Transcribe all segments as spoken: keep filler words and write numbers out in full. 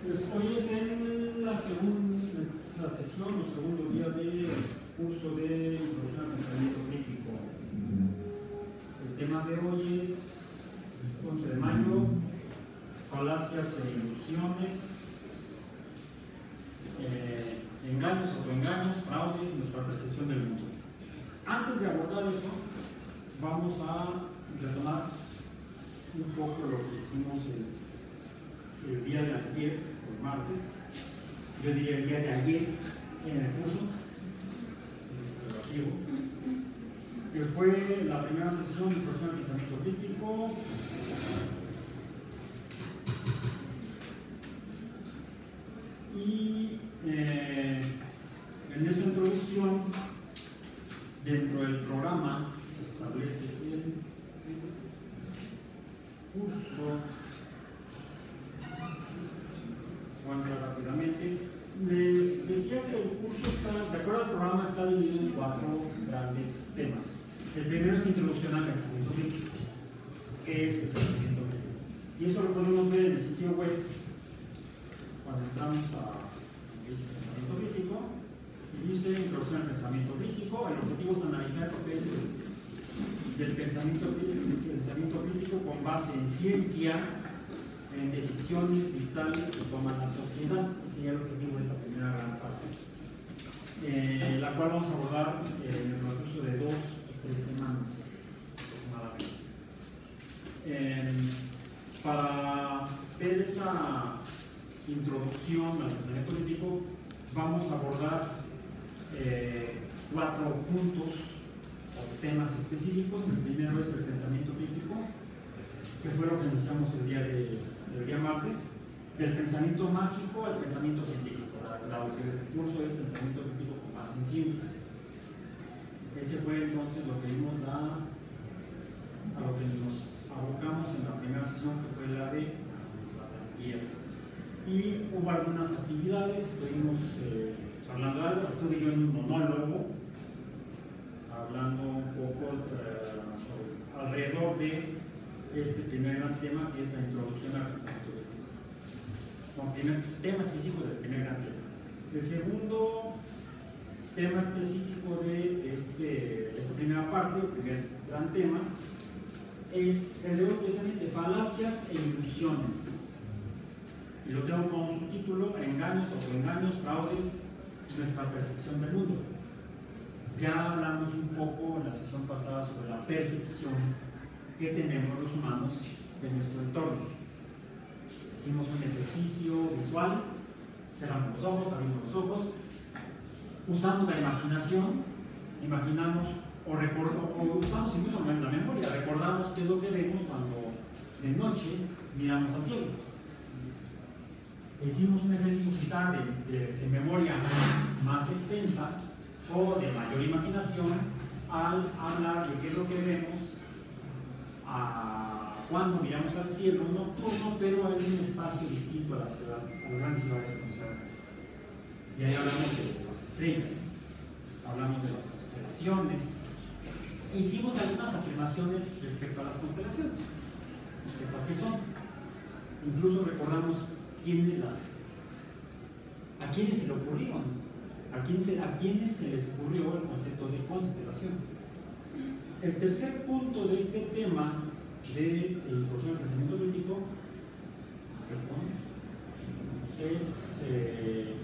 Pues hoy es en la segunda la sesión o segundo día del curso de Introducción al Pensamiento Crítico. El tema de hoy es once de mayo, falacias e ilusiones, eh, engaños, autoengaños, fraudes, nuestra percepción del mundo. Antes de abordar eso, vamos a retomar un poco lo que hicimos el, el día de ayer, el martes, yo diría el día de ayer en el curso, que fue la primera sesión de Introducción al Pensamiento Crítico. Y eh, en esa introducción, dentro del programa que establece el curso, voy a entrar rápidamente, les decía que el curso está, de acuerdo al programa, está dividido en cuatro grandes temas. El primero es Introducción al Pensamiento Crítico. ¿Qué es el pensamiento crítico? Y eso lo podemos ver en el sitio web cuando entramos a dice Pensamiento Crítico y dice Introducción al Pensamiento Crítico. El objetivo es analizar el papel del pensamiento, del pensamiento crítico con base en ciencia, en decisiones vitales que toma la sociedad. Ese sería el objetivo de esta primera gran parte, eh, la cual vamos a abordar en el transcurso de dos o tres semanas aproximadamente. Eh, para ver esa introducción al pensamiento crítico, vamos a abordar eh, cuatro puntos o temas específicos. El primero es el pensamiento crítico, que fue lo que iniciamos el día de el día martes, del pensamiento mágico al pensamiento científico, dado que el curso es pensamiento crítico con base en ciencia. Ese fue entonces lo que vimos la, a lo que nos abocamos en la primera sesión, que fue la de la tierra. Y hubo algunas actividades, estuvimos eh, charlando algo, estuve yo en un monólogo, hablando un poco eh, sobre, alrededor de este primer gran tema, que es la introducción al pensamiento crítico. Como primer tema específico del primer gran tema. El segundo tema específico de este, esta primera parte, el primer gran tema, es el de hoy, precisamente falacias e ilusiones. Y lo tengo como subtítulo: engaños, autoengaños, fraudes, nuestra percepción del mundo. Ya hablamos un poco en la sesión pasada sobre la percepción que tenemos los humanos de nuestro entorno. Hicimos un ejercicio visual, cerramos los ojos, abrimos los ojos, usamos la imaginación, imaginamos o, o usamos incluso la memoria, recordamos qué es lo que vemos cuando de noche miramos al cielo. Hicimos un ejercicio quizá de, de, de memoria más extensa o de mayor imaginación al hablar de qué es lo que vemos a cuando miramos al cielo nocturno, pero en un espacio distinto a la ciudad, a las grandes ciudades conocidas. Y ahí hablamos de las estrellas, hablamos de las constelaciones, hicimos algunas afirmaciones respecto a las constelaciones, respecto a qué son. Incluso recordamos quiénes las, a quiénes se le ocurrieron, a, quién se, a quiénes se les ocurrió el concepto de constelación. El tercer punto de este tema de introducción al pensamiento crítico es, eh,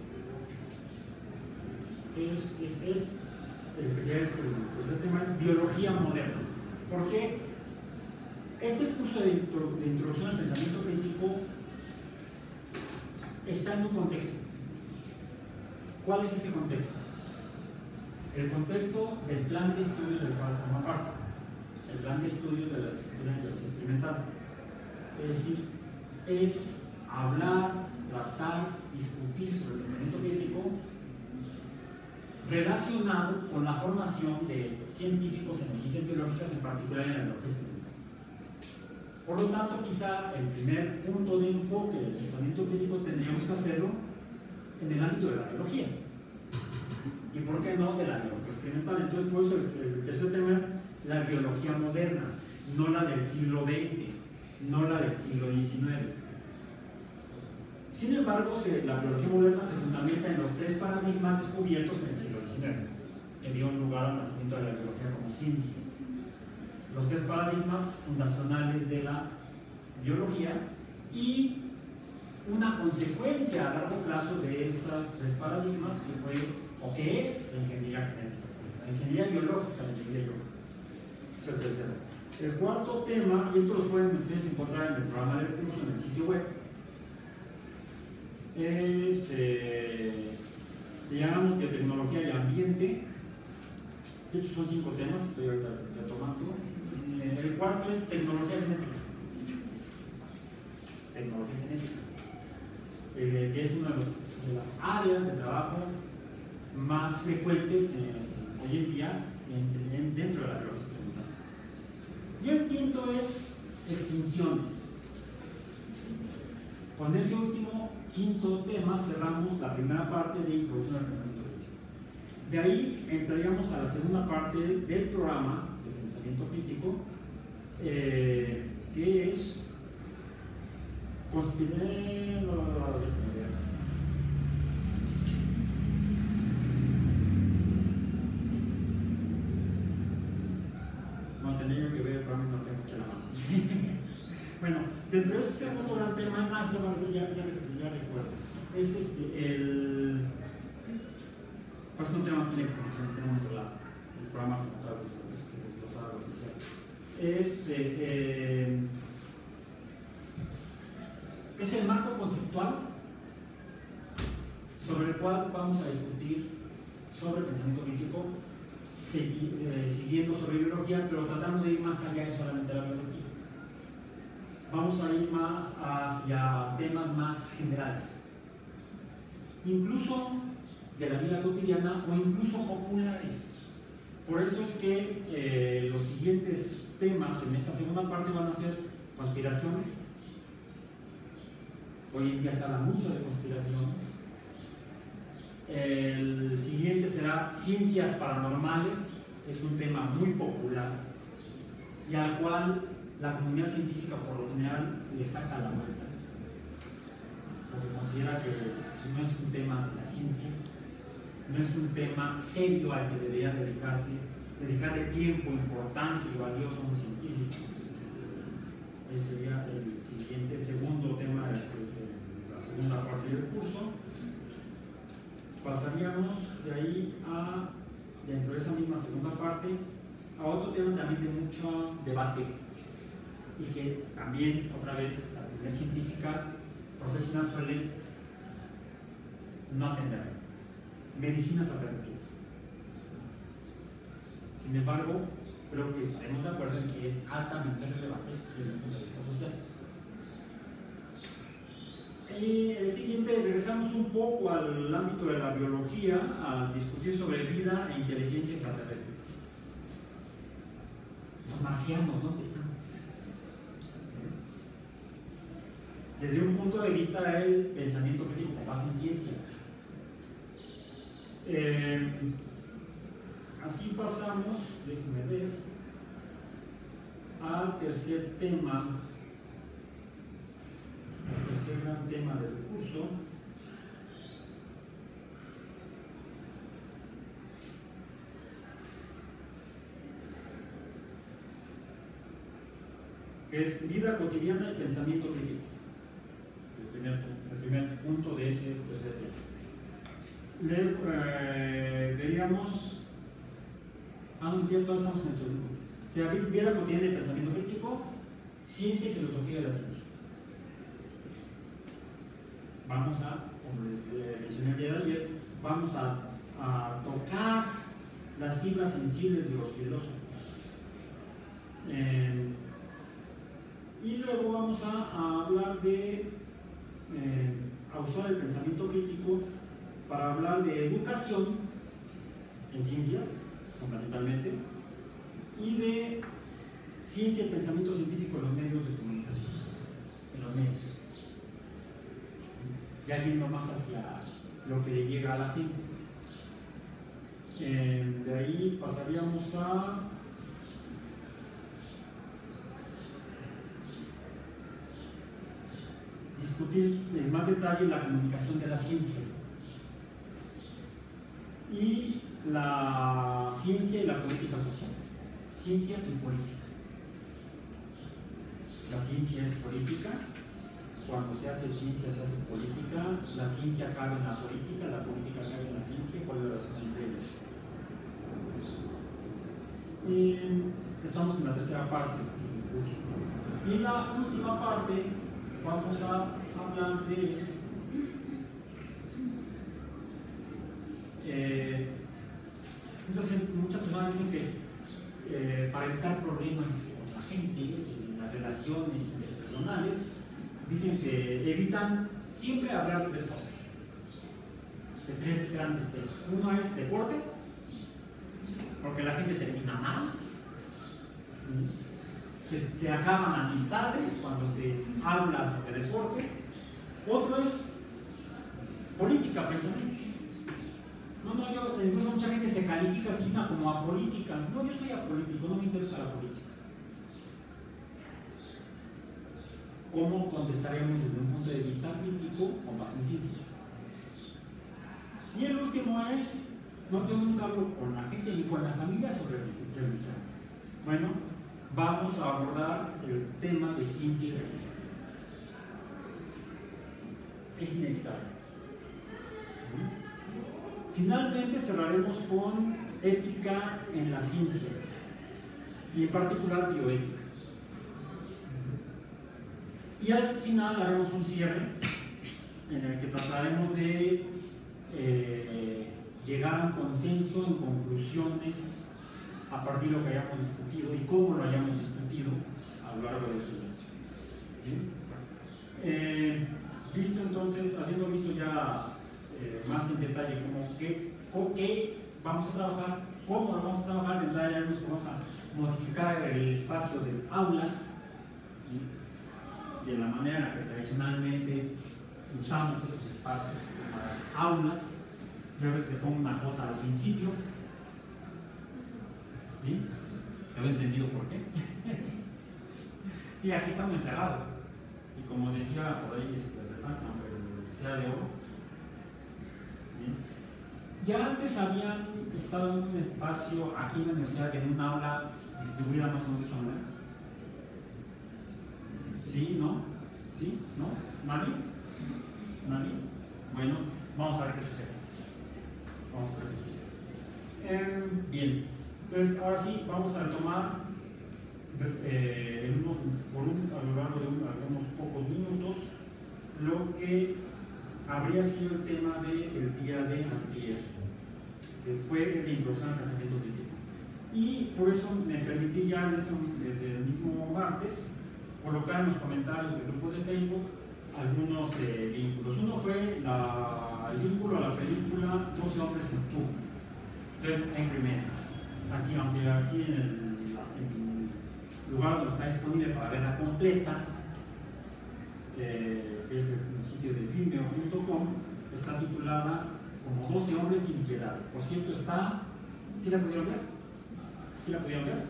es, es, es el, que el, el tema es biología moderna. ¿Por qué? Este curso de, intro, de introducción al pensamiento crítico está en un contexto. ¿Cuál es ese contexto? El contexto del plan de estudios del cual forma parte, el plan de estudios de las estudiantes experimentadas. Es decir, es hablar, tratar, discutir sobre el pensamiento crítico relacionado con la formación de científicos en las ciencias biológicas, en particular en la biología experimental. Por lo tanto, quizá el primer punto de enfoque del pensamiento crítico tendríamos que hacerlo en el ámbito de la biología. ¿Y por qué no de la biología experimental? Entonces, por eso el tercer tema es la biología moderna, no la del siglo veinte, no la del siglo diecinueve. Sin embargo, se, la biología moderna se fundamenta en los tres paradigmas descubiertos en el siglo diecinueve, que dieron lugar al nacimiento de la biología como ciencia. Los tres paradigmas fundacionales de la biología y una consecuencia a largo plazo de esos tres paradigmas que fue, o que es, la ingeniería genética, la ingeniería biológica, la ingeniería biológica. Es el tercero. El cuarto tema, y esto lo pueden ustedes encontrar en el programa del curso en el sitio web, es, eh, digamos, biotecnología y ambiente. De hecho, son cinco temas, estoy ahorita retomando. Eh, el cuarto es tecnología genética. Tecnología genética. Eh, que es una de, los, de las áreas de trabajo más frecuentes eh, hoy en día en, en, dentro de la biología experimental. Y el quinto es extinciones. Con ese último quinto tema cerramos la primera parte de introducción al pensamiento crítico. De ahí entraríamos a la segunda parte del programa de pensamiento crítico, eh, que es conspirar. No tenía que ver, probablemente no tengo que la mano. Bueno, dentro de ese segundo gran tema es, ah, ya, ya, ya, ya recuerdo, es este, el, pues no tengo aquí la explicación, tenemos la, el programa como tal, este, desglosado oficial, es, eh, eh, es el marco conceptual sobre el cual vamos a discutir sobre el pensamiento crítico, segui, eh, siguiendo sobre biología, pero tratando de ir más allá de solamente la biología. Vamos a ir más hacia temas más generales, incluso de la vida cotidiana o incluso populares. Por eso es que eh, los siguientes temas en esta segunda parte van a ser conspiraciones. Hoy en día se habla mucho de conspiraciones. El siguiente será ciencias paranormales, es un tema muy popular y al cual la comunidad científica por lo general le saca la vuelta, porque considera que pues, no es un tema de la ciencia, no es un tema serio al que debería dedicarse, dedicarle tiempo importante y valioso a un científico. Ese sería el siguiente, el segundo tema de la segunda parte del curso. Pasaríamos de ahí a, dentro de esa misma segunda parte, a otro tema también de mucho debate y que también, otra vez, la comunidad científica profesional suele no atender: medicinas alternativas. Sin embargo, creo que estaremos de acuerdo en que es altamente relevante desde el punto de vista social. Y el siguiente, regresamos un poco al ámbito de la biología, a discutir sobre vida e inteligencia extraterrestre. Los marcianos, ¿dónde están? Desde un punto de vista del pensamiento crítico con base en ciencia. Eh, así pasamos, déjenme ver, al tercer tema, al tercer gran tema del curso, que es vida cotidiana y pensamiento crítico. El primer, el primer punto de ese tercer tema. Le, eh, veríamos, ah, no, ya todos estamos en el segundo. O sea, vida cotidiana y pensamiento crítico, ciencia y filosofía de la ciencia. Vamos a, como les mencioné el día de ayer, vamos a, a tocar las fibras sensibles de los filósofos. Eh, y luego vamos a, a hablar de, eh, a usar el pensamiento crítico para hablar de educación en ciencias, fundamentalmente, y de ciencia y pensamiento científico en los medios de comunicación, en los medios. Ya yendo más hacia lo que le llega a la gente. Eh, de ahí pasaríamos a discutir en más detalle la comunicación de la ciencia y la ciencia y la política social. Ciencia y política. La ciencia es política. Cuando se hace ciencia se hace política. La ciencia cabe en la política, la política cabe en la ciencia. ¿Cuál es la relación entre ellas? Y estamos en la tercera parte del curso. Y en la última parte vamos a hablar de eh, muchas, muchas personas dicen que eh, para evitar problemas con la gente, en las relaciones interpersonales, dicen que evitan siempre hablar de tres cosas, de tres grandes temas. Uno es deporte, porque la gente termina mal, se, se acaban amistades cuando se habla sobre deporte. Otro es política, precisamente. No, no, yo, incluso mucha gente se califica así como apolítica. No, yo soy apolítico, no me interesa la política. ¿Cómo contestaremos desde un punto de vista crítico con base en ciencia? Y el último es, no, yo nunca hablo con la gente ni con la familia sobre religión. Bueno, vamos a abordar el tema de ciencia y religión. Es inevitable. Finalmente cerraremos con ética en la ciencia y en particular bioética. Y al final haremos un cierre en el que trataremos de eh, llegar a un consenso en conclusiones a partir de lo que hayamos discutido y cómo lo hayamos discutido a lo largo del trimestre. ¿Sí? Eh, visto entonces, habiendo visto ya eh, más en detalle cómo, qué, con qué vamos a trabajar, cómo vamos a trabajar, en detalle haremos que vamos a modificar el espacio del aula, ¿sí? De la manera que tradicionalmente usamos estos espacios en las aulas. Yo a veces le pongo una J al principio. ¿Sí? ¿Te lo he entendido por qué? Sí, aquí estamos encerrados. Y como decía por ahí este refrán, aunque que sea de oro. ¿Sí? Ya antes habían estado en un espacio aquí en la universidad, en un aula distribuida más o menos de esa manera. ¿Sí? ¿No? ¿Sí? ¿No? ¿Nadie? ¿Nadie? Bueno, vamos a ver qué sucede. Vamos a ver qué sucede. Eh, bien, entonces ahora sí vamos a retomar eh, en unos, por un, a lo largo de un, algunos pocos minutos lo que habría sido el tema del día de antier, que fue el de introducción al pensamiento crítico. Y por eso me permití ya desde, desde el mismo martes colocar en los comentarios del grupo de Facebook algunos eh, vínculos. Uno fue la, el vínculo a la película doce hombres en Tú, Twelve Angry Men. Aquí, aunque aquí en el, en el lugar donde está disponible para verla completa, eh, es el sitio de vimeo punto com, está titulada como doce hombres sin piedad. Por cierto, está... ¿Sí la pudieron ver? ¿Sí la pudieron ver?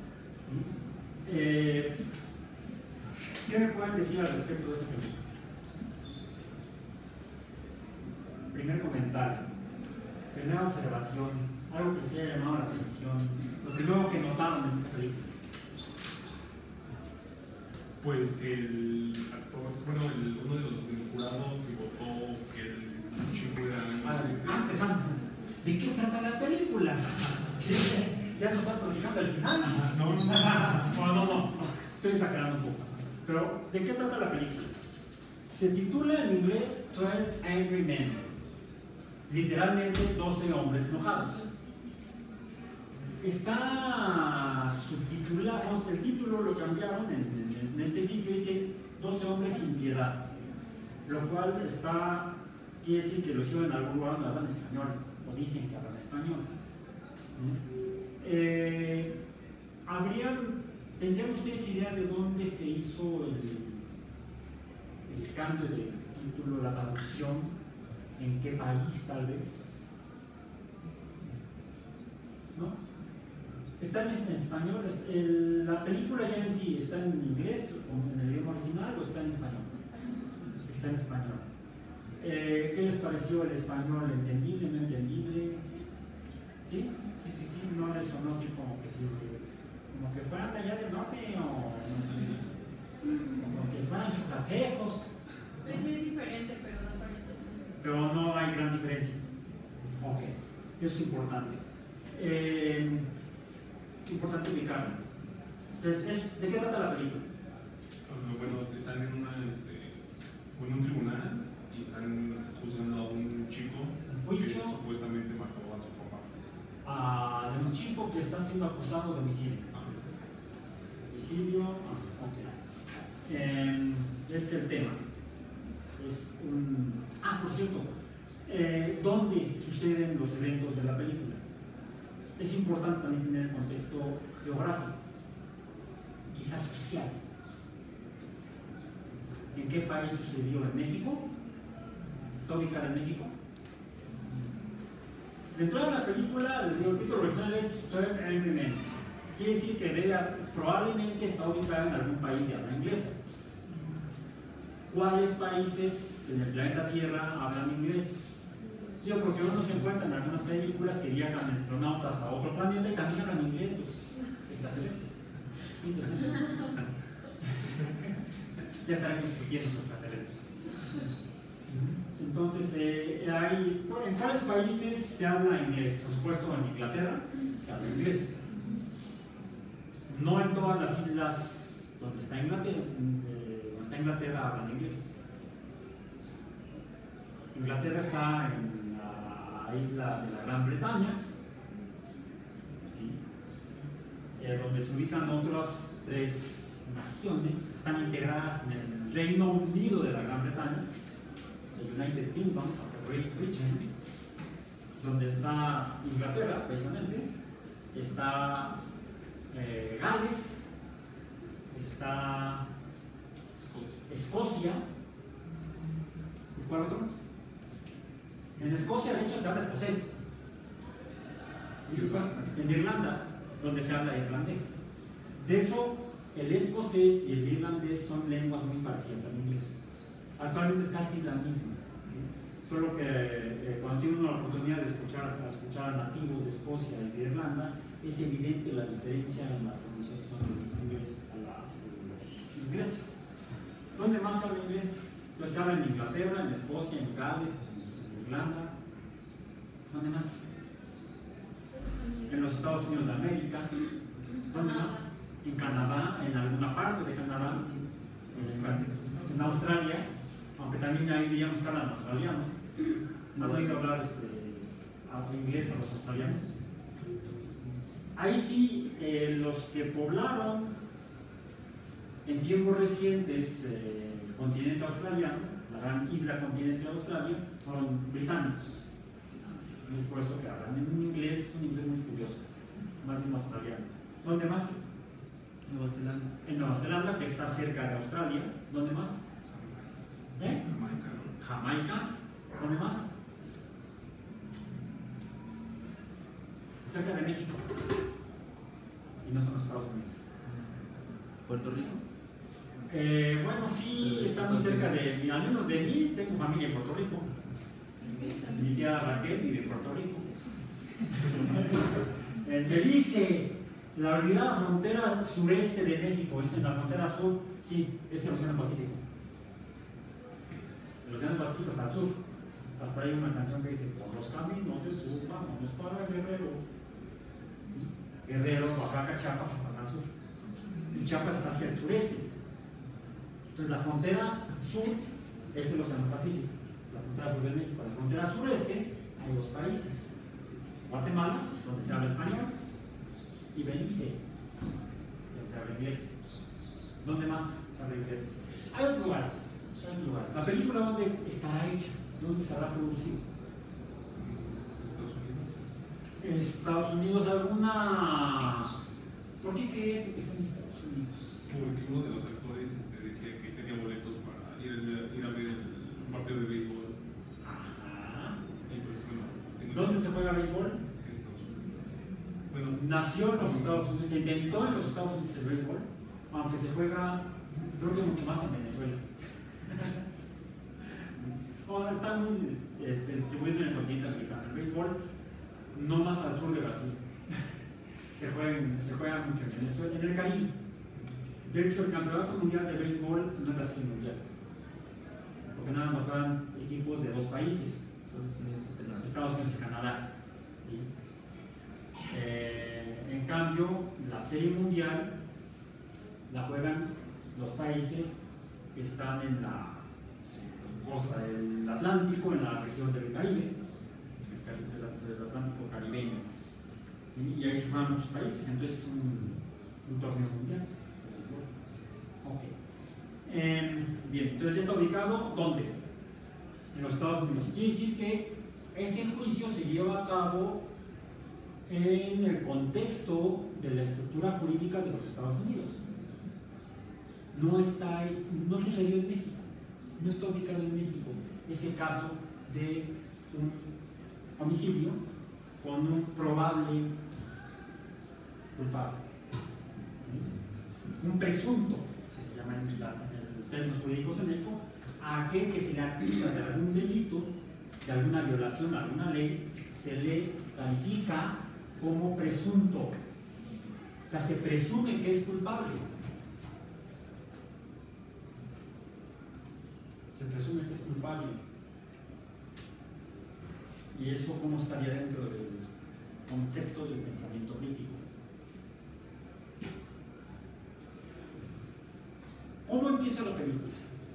Eh, ¿Qué me pueden decir al respecto de esa película? Primer comentario, primera observación, algo que les haya llamado la atención, lo primero que notaron en esa película. Pues que el actor, bueno, el, uno de los del jurado que votó que el chico era Ah, antes, antes, ¿de qué trata la película? ¿Sí? Ya nos estás comunicando al final. No, no, no, no, no, no, estoy exagerando un poco. Pero, ¿de qué trata la película? Se titula en inglés Twelve Angry Men, literalmente doce hombres enojados. Está subtitulado, el título lo cambiaron en, en, en este sitio, dice doce hombres sin piedad, lo cual está, quiere decir que los llevan en algún lugar donde hablan español, o dicen que hablan español. Eh, ¿habrían, ¿Tendrían ustedes idea de dónde se hizo el, el cambio del título, la traducción? ¿En qué país tal vez? ¿No? ¿Está en, en español? El, ¿La película ya en sí está en inglés, o en el idioma original, o está en español? está en español. Eh, ¿Qué les pareció el español? ¿Entendible, no entendible? ¿Sí? Sí, sí, sí, no les sonó así como que sí, como que fueran de allá del norte o no sé, como que fueran yucatecos. Pues sí es diferente, pero no para entender. Pero no hay gran diferencia. Ok, eso es importante. Eh, importante ubicarlo. Entonces, es, ¿de qué trata la película? Bueno, están en, una, este, en un tribunal y están juzgando a un chico ¿Juicio? que supuestamente mató a su papá. Ah, de un chico que está siendo acusado de homicidio. Ah, Homicidio, ah, ok. Eh, es el tema. Es un... Ah, por cierto, eh, ¿dónde suceden los eventos de la película? Es importante también tener el contexto geográfico, quizás social. ¿En qué país sucedió? ¿En México? ¿Está ubicada en México? Dentro de la película, el título original es Twelve Angry Men. Quiere decir que debe, probablemente está ubicada en algún país de habla inglesa. ¿Cuáles países en el planeta Tierra hablan inglés? Yo creo que uno se encuentra en algunas películas que viajan astronautas a otro planeta y también hablan inglés los extraterrestres. Ya estarán discutiendo sobre extraterrestres. Entonces, eh, hay, ¿en cuáles países se habla inglés? Por supuesto, en Inglaterra se habla inglés. No en todas las islas donde está Inglaterra, eh, donde está Inglaterra hablan inglés. Inglaterra está en la isla de la Gran Bretaña, ¿sí? eh, donde se ubican otras tres naciones, están integradas en el Reino Unido de la Gran Bretaña, el United Kingdom, o Great Britain, donde está Inglaterra, precisamente, está eh, Gales, está Escocia. Escocia, ¿y cuál otro? En Escocia, de hecho, se habla escocés. En Irlanda, donde se habla irlandés. De hecho, el escocés y el irlandés son lenguas muy parecidas al inglés. Actualmente es casi la misma. Solo que eh, cuando tiene uno la oportunidad de escuchar, a escuchar a nativos de Escocia y de Irlanda, es evidente la diferencia en la pronunciación del inglés a la de los ingleses. ¿Dónde más se habla inglés? Pues se habla en Inglaterra, en Escocia, en Gales, en Irlanda. ¿Dónde más? En los Estados Unidos de América. ¿Dónde más? En Canadá, en alguna parte de Canadá, en, en Australia, aunque también ahí diríamos que hablan australiano. ¿No han oído hablar este, inglés a los australianos? Ahí sí, eh, los que poblaron en tiempos recientes eh, el continente australiano, la gran isla continente de Australia, fueron británicos. Y es por eso que hablan en un inglés, un inglés muy curioso, más bien australiano. ¿Dónde más? Nueva Zelanda. En Nueva Zelanda, que está cerca de Australia. ¿Dónde más? ¿Eh? Jamaica, ¿no? Jamaica. ¿Dónde más? Cerca de México. Y no son los Estados Unidos. Puerto Rico. Eh, bueno, sí, está muy cerca de mí. Al menos de mí, tengo familia en Puerto Rico. Mi tía Raquel vive en Puerto Rico. En Belice, la olvidada frontera sureste de México, es en la frontera sur, sí, es el Océano Pacífico. El Océano Pacífico está al sur. Hasta hay una canción que dice: por los caminos del sur, vámonos para Guerrero. Guerrero, Oaxaca, Chiapas están al sur. Y Chiapas está hacia el sureste. Entonces la frontera sur es el Océano Pacífico, la frontera sur de México. La frontera sureste hay dos países: Guatemala, donde se habla español, y Belice, donde se habla inglés. ¿Dónde más se habla inglés? Hay otros lugares, hay otros lugares. ¿La película dónde estará hecha? ¿Dónde se habrá producido? Estados Unidos. En Estados Unidos, alguna... ¿Por qué creen que fue en Estados Unidos? Porque uno de los actores este, decía que tenía boletos para ir, ir a ver el partido de béisbol. Ajá. Y pues, bueno, tengo ¿Dónde se juega béisbol? En Estados Unidos. Bueno, Nació en los Estados Unidos, se inventó en los Estados Unidos el béisbol, aunque se juega, creo que mucho más en Venezuela. está muy este, distribuido en el continente americano. El béisbol, no más al sur de Brasil. se, juega en, se juega mucho en Venezuela, en el Caribe. De hecho, el Campeonato Mundial de Béisbol no es la serie mundial, porque nada más juegan equipos de dos países, Estados Unidos y Canadá. ¿Sí? Eh, en cambio, la serie mundial la juegan los países que están en la costa del Atlántico, en la región del Caribe, del Atlántico caribeño. Y, y ahí se juegan muchos países, entonces es un, un torneo mundial. Okay. Eh, bien, entonces ya está ubicado, ¿dónde? En los Estados Unidos. Quiere decir que ese juicio se lleva a cabo en el contexto de la estructura jurídica de los Estados Unidos. No, está, no sucedió en México, no está ubicado en México ese caso de un homicidio con un probable culpable, un presunto, se llama en, la, en términos jurídicos en México, a aquel que se le acusa de algún delito, de alguna violación a alguna ley, se le califica como presunto, o sea, se presume que es culpable. Se presume que es culpable. ¿Y eso cómo estaría dentro del concepto del pensamiento crítico? ¿Cómo empieza la película?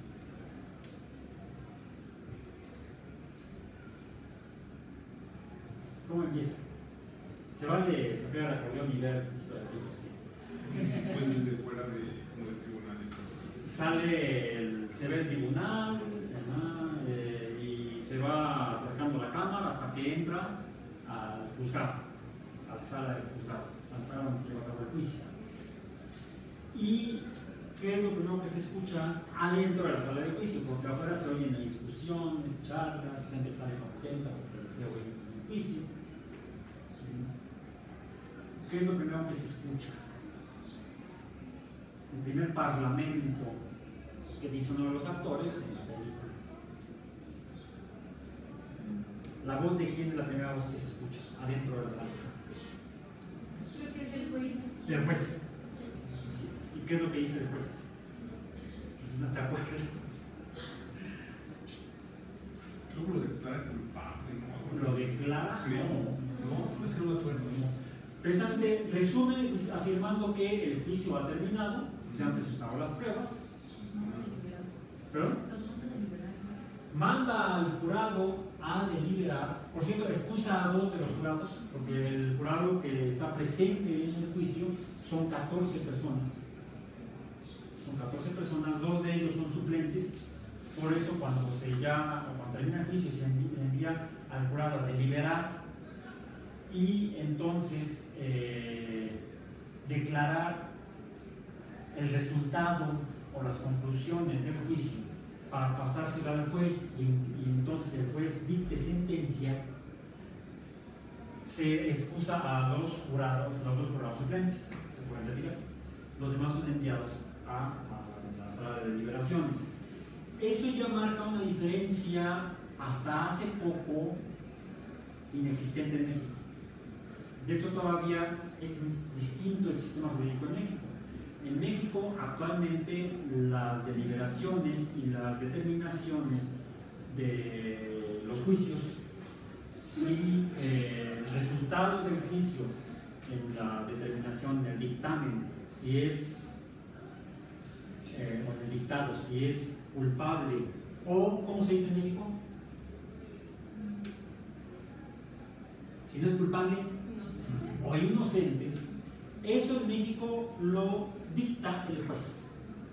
¿Cómo empieza? Se vale sacar el acordeón y ver el principio de la película. Pues desde fuera de, como del tribunal. Sale el, se ve el tribunal, ¿verdad? Eh, y se va acercando la cámara hasta que entra al juzgado, a la sala del juzgado, a la sala donde se lleva a cabo el juicio. ¿Y qué es lo primero que se escucha adentro de la sala de juicio? Porque afuera se oyen discusiones, charlas, gente que sale contenta porque le fue bien en el juicio. ¿Qué es lo primero que se escucha? El primer parlamento que dice uno de los actores en la película. ¿La voz de quién es la primera voz que se escucha adentro de la sala? Creo que es el juez. Del juez. Sí. ¿Y qué es lo que dice el juez? ¿No te acuerdas? Creo que lo declara culpable, ¿no? ¿Lo declara? Creo. No, no, no, no me acuerdo. no. Precisamente resume pues, afirmando que el juicio ha terminado, se han presentado las pruebas. ¿Perdón? Manda al jurado a deliberar. Por cierto, excusa a dos de los jurados, porque el jurado que está presente en el juicio son catorce personas. Son catorce personas, dos de ellos son suplentes. Por eso, cuando se llama, o cuando termina el juicio, se envía al jurado a deliberar y entonces eh, declarar el resultado o las conclusiones del juicio para pasárselo al juez y, y entonces el juez dicte sentencia. Se excusa a los jurados, los dos jurados suplentes, se pueden retirar. Los demás son enviados a, a la sala de deliberaciones. Eso ya marca una diferencia hasta hace poco inexistente en México. De hecho, todavía es distinto el sistema jurídico en México. En México, actualmente, las deliberaciones y las determinaciones de los juicios, si eh, el resultado del juicio en la determinación, el dictamen, si es, eh, o el dictado, si es culpable o, ¿cómo se dice en México? Si no es culpable o inocente, eso en México lo dicta el juez.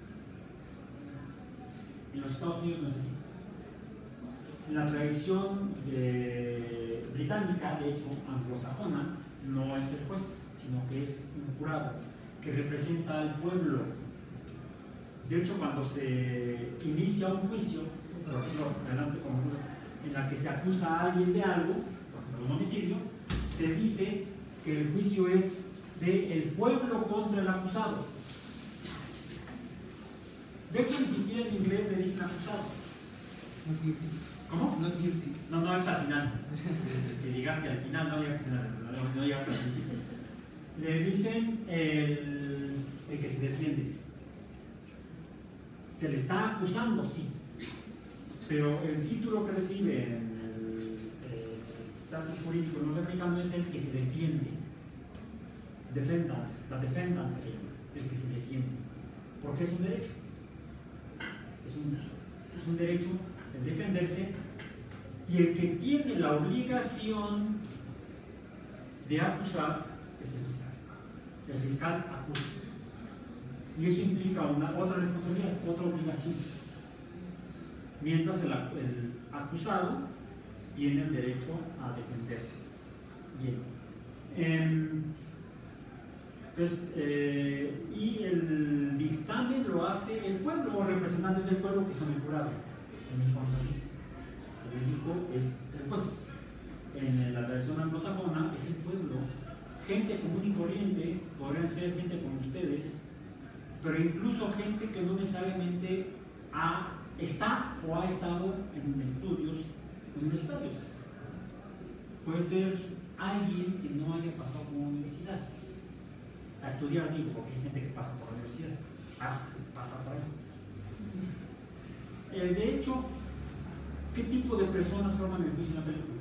En los Estados Unidos no es así. En la tradición de, británica, de hecho anglosajona, no es el juez, sino que es un jurado que representa al pueblo. De hecho, cuando se inicia un juicio, por ejemplo, adelante como en la que se acusa a alguien de algo, por ejemplo, un homicidio, se dice que el juicio es del pueblo contra el acusado. De hecho, ni siquiera en inglés le dicen acusado. ¿Cómo? Not guilty. No, no, es al final. Es que llegaste al final, no llegaste al final, no, no llegaste al principio. Le dicen el, el que se defiende. Se le está acusando, sí. Pero el título que recibe en el estatus jurídico norteamericano es el que se defiende. Defendant, la defendant se llama, el que se defiende. Porque es un derecho. Es un, es un derecho el defenderse, y el que tiene la obligación de acusar es el fiscal. El fiscal acusa. Y eso implica una, otra responsabilidad, otra obligación. Mientras el, el acusado tiene el derecho a defenderse. Bien. Eh, entonces, eh, y el dictamen lo hace el pueblo, o representantes del pueblo que son el jurado. En México no es así. En México es el juez. En la tradición anglosajona es el pueblo. Gente común y corriente, podrían ser gente como ustedes, pero incluso gente que no necesariamente ha, está o ha estado en estudios universitarios. Puede ser alguien que no haya pasado por una universidad a estudiar, digo, porque hay gente que pasa por la universidad, pasa, pasa por ahí. Eh, de hecho, ¿qué tipo de personas forman el juicio en la película?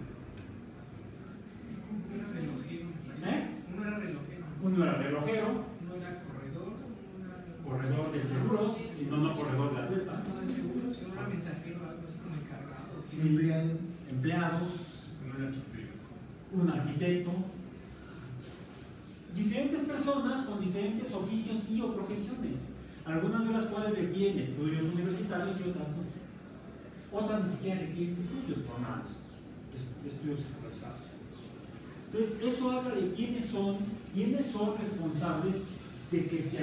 Uno era relojero. ¿Eh? Uno era relojero. Uno era relojero, Uno era corredor. Uno era... corredor de seguros, y no, no corredor de atleta. No de seguros, uno era mensajero, algo así como encargado. Sí. Empleado. Empleados, Un arquitecto. un arquitecto, diferentes personas con diferentes oficios y o profesiones. Algunas de las cuales requieren estudios universitarios y otras no. Otras ni siquiera requieren estudios formales, estudios especializados. Entonces, eso habla de quiénes son, quiénes son responsables de que se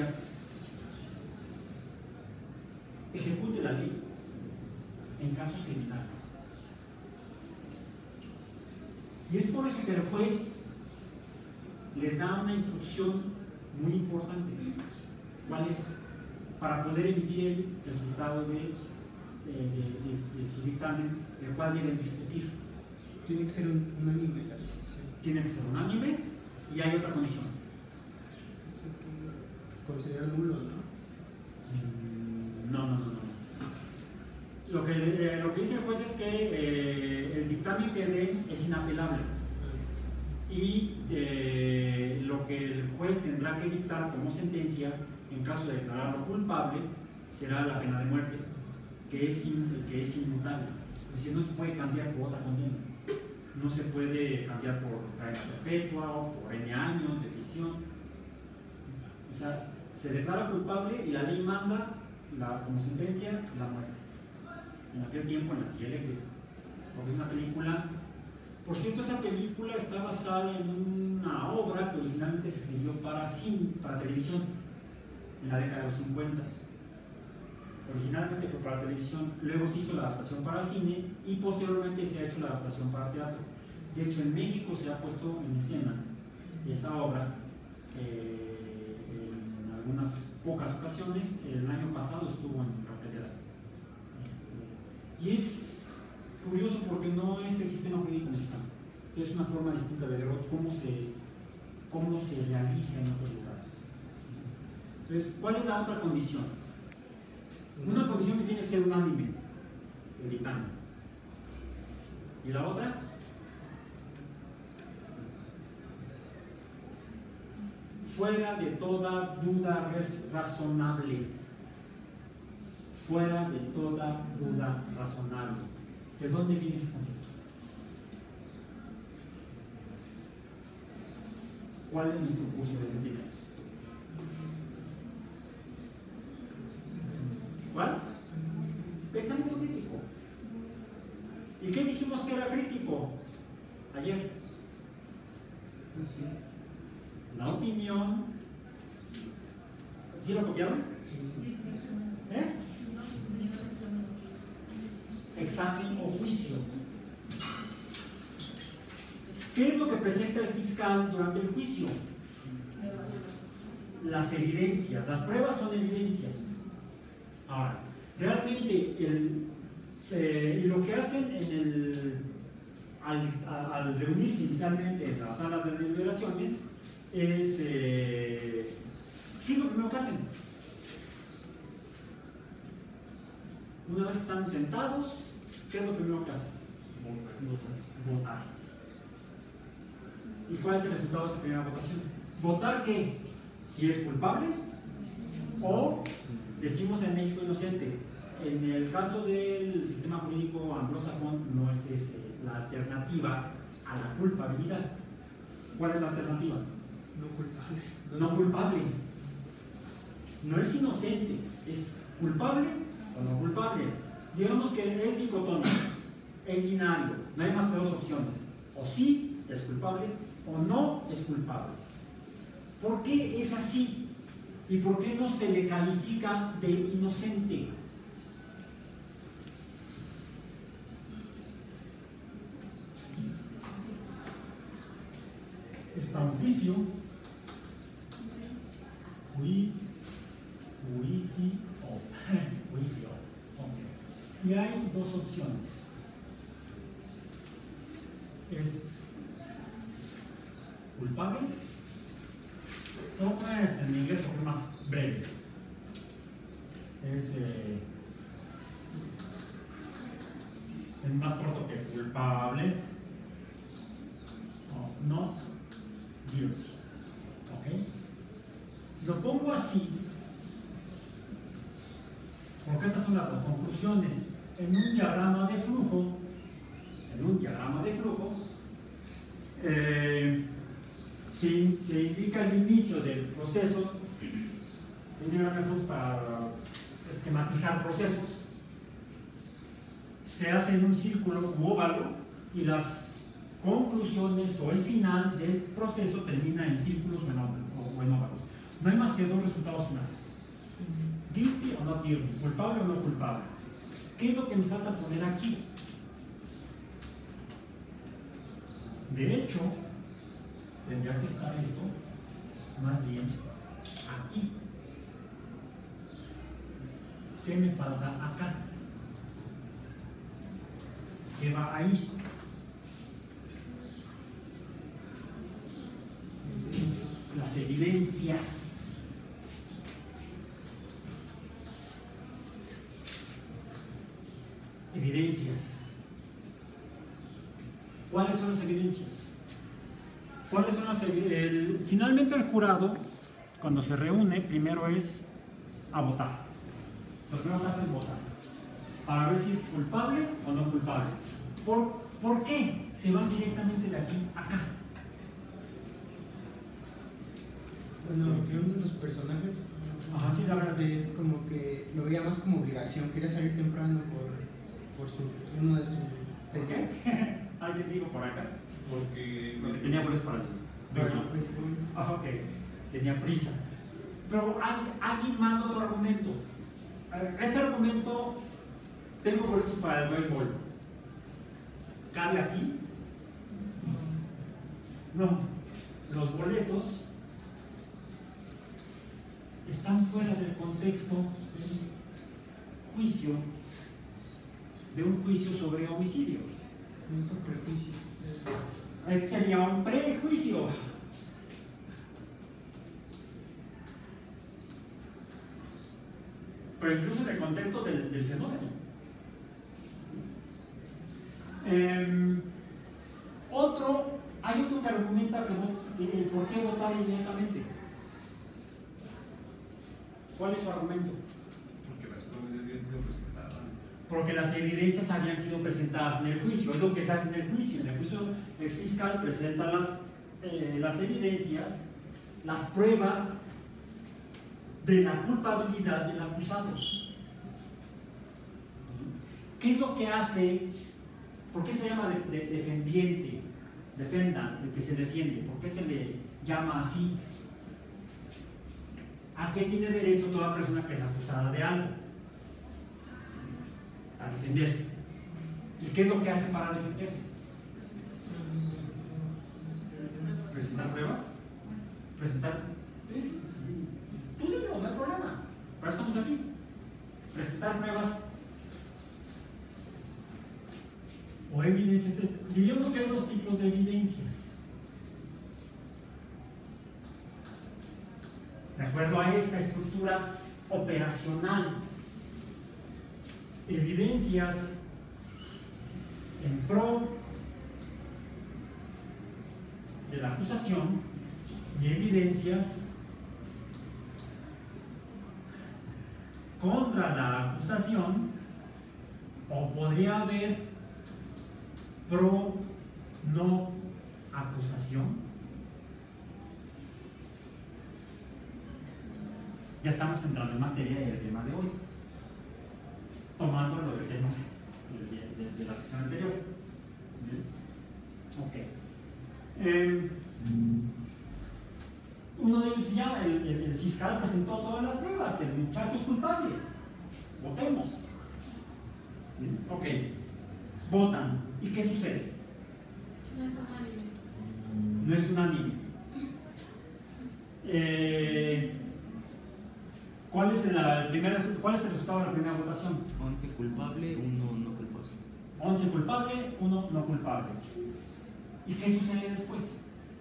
ejecute la ley en casos criminales. Y es por eso que el juez les da una instrucción muy importante. ¿Cuál es? Para poder emitir el resultado de, de, de, de su dictamen, el cual deben discutir. Tiene que ser un, unánime la decisión. Tiene que ser unánime, y hay otra condición. Considerar nulo, ¿no? No, no, no, no. Lo que, eh, lo que dice el juez es que eh, el dictamen que den es inapelable, y eh, lo que el juez tendrá que dictar como sentencia en caso de declararlo culpable será la pena de muerte, que es, in, que es inmutable. Es decir, no se puede cambiar por otra condena. No se puede cambiar por cadena perpetua o por N años de prisión. O sea, se declara culpable y la ley manda la, como sentencia la muerte. En aquel tiempo en la silla eléctrica, porque es una película. Por cierto, esa película está basada en una obra que originalmente se escribió para cine, para televisión, en la década de los cincuenta. Originalmente fue para televisión, luego se hizo la adaptación para cine y posteriormente se ha hecho la adaptación para teatro. De hecho, en México se ha puesto en escena esa obra eh, en algunas pocas ocasiones. El año pasado estuvo en cartelera. Y es curioso porque no es el sistema jurídico mexicano, es una forma distinta de ver cómo se, cómo se realiza en otros lugares. Entonces, ¿cuál es la otra condición? Una condición que tiene que ser unánime, el dictamen. ¿Y la otra? Fuera de toda duda razonable. Fuera de toda duda razonable. ¿De dónde viene ese concepto? ¿Cuál es nuestro curso de este trimestre? ¿Cuál? Pensamiento crítico. ¿Y qué dijimos que era crítico ayer? La opinión. ¿Sí lo copiaron? ¿Eh? Examen o juicio. ¿Qué es lo que presenta el fiscal durante el juicio? Las evidencias. Las pruebas son evidencias. Ahora, realmente el Eh, y lo que hacen en el, al, al reunirse inicialmente en la sala de deliberaciones es, eh, ¿qué es lo primero que hacen? Una vez que están sentados, ¿qué es lo primero que hacen? Votar. Votar. ¿Y cuál es el resultado de esa primera votación? ¿Votar qué? Si es culpable o decimos en México inocente. En el caso del sistema jurídico anglosajón no es ese, la alternativa a la culpabilidad. ¿Cuál es la alternativa? No culpable. No culpable. No es inocente, es culpable o no culpable. Digamos que es dicotómico, es binario, no hay más que dos opciones. O sí es culpable o no es culpable. ¿Por qué es así? ¿Y por qué no se le califica de inocente? Está un juicio, Jui- juicio, juicio, ok. Y hay dos opciones. Es culpable, no es en inglés porque es más breve. Es, eh, es más corto que culpable. No, no. ¿Ok? Lo pongo así porque estas son las dos conclusiones. En un diagrama de flujo, en un diagrama de flujo, eh, se, se indica el inicio del proceso. Un diagrama de flujo para esquematizar procesos. Se hace en un círculo u óvalo y las conclusiones o el final del proceso termina en círculos o en, o en óvalos. No hay más que dos resultados finales. Guilty o no guilty, culpable o no culpable. ¿Qué es lo que me falta poner aquí? De hecho, tendría que estar esto más bien aquí. ¿Qué me falta acá? ¿Qué va ahí? Las evidencias. Evidencias. ¿Cuáles son las evidencias? ¿Cuáles son las evidencias? Finalmente el jurado, cuando se reúne, primero es a votar. Lo primero que hace es votar. Para ver si es culpable o no culpable. ¿Por, ¿por qué se van directamente de aquí a acá? Bueno, que uno de los personajes Ajá, sí, la verdad. este, es como que lo veía más como obligación, quería salir temprano por, por su, uno de sus... ¿Por qué? ¿Alguien dijo por acá? Porque, Porque tenía boletos para el béisbol. Ah, ok, tenía prisa. Pero hay, alguien más da otro argumento. Ese argumento, tengo boletos para el béisbol. ¿Cabe aquí? No. Los boletos están fuera del contexto de un juicio, de un juicio sobre homicidio. No por prejuicios. Este sería un prejuicio. Pero incluso en el contexto del, del fenómeno. Eh, otro, hay otro que argumenta que vot- eh, por qué votar inmediatamente. ¿Cuál es su argumento? porque las pruebas ya habían sido presentadas. Porque las evidencias habían sido presentadas en el juicio, es lo que se hace en el juicio. En el juicio el fiscal presenta las, eh, las evidencias, las pruebas de la culpabilidad del acusado. ¿Qué es lo que hace? ¿Por qué se llama de, de, defendiente? Defenda, el que se defiende. ¿Por qué se le llama así? ¿A qué tiene derecho toda persona que es acusada de algo? A defenderse. ¿Y qué es lo que hace para defenderse? ¿Presentar pruebas? ¿Presentar? ¿Sí? Tú dilo, no hay problema. Pero estamos aquí. Presentar pruebas o evidencias. Diríamos que hay dos tipos de evidencias. De acuerdo a esta estructura operacional, evidencias en pro de la acusación y evidencias contra la acusación, o podría haber pro no acusación. Ya estamos entrando en materia del tema de hoy, tomando lo del tema de, de, de la sesión anterior. ¿Bien? Ok. Eh, uno de ellos ya, el, el, el fiscal presentó todas las pruebas, el muchacho es culpable, votemos. ¿Bien? Ok, votan. ¿Y qué sucede? No es unánime. No es unánime. Eh, ¿cuál, es la primera, ¿Cuál es el resultado de la primera votación? once culpable, uno no culpable. once culpable, uno no culpable. ¿Y qué sucede después?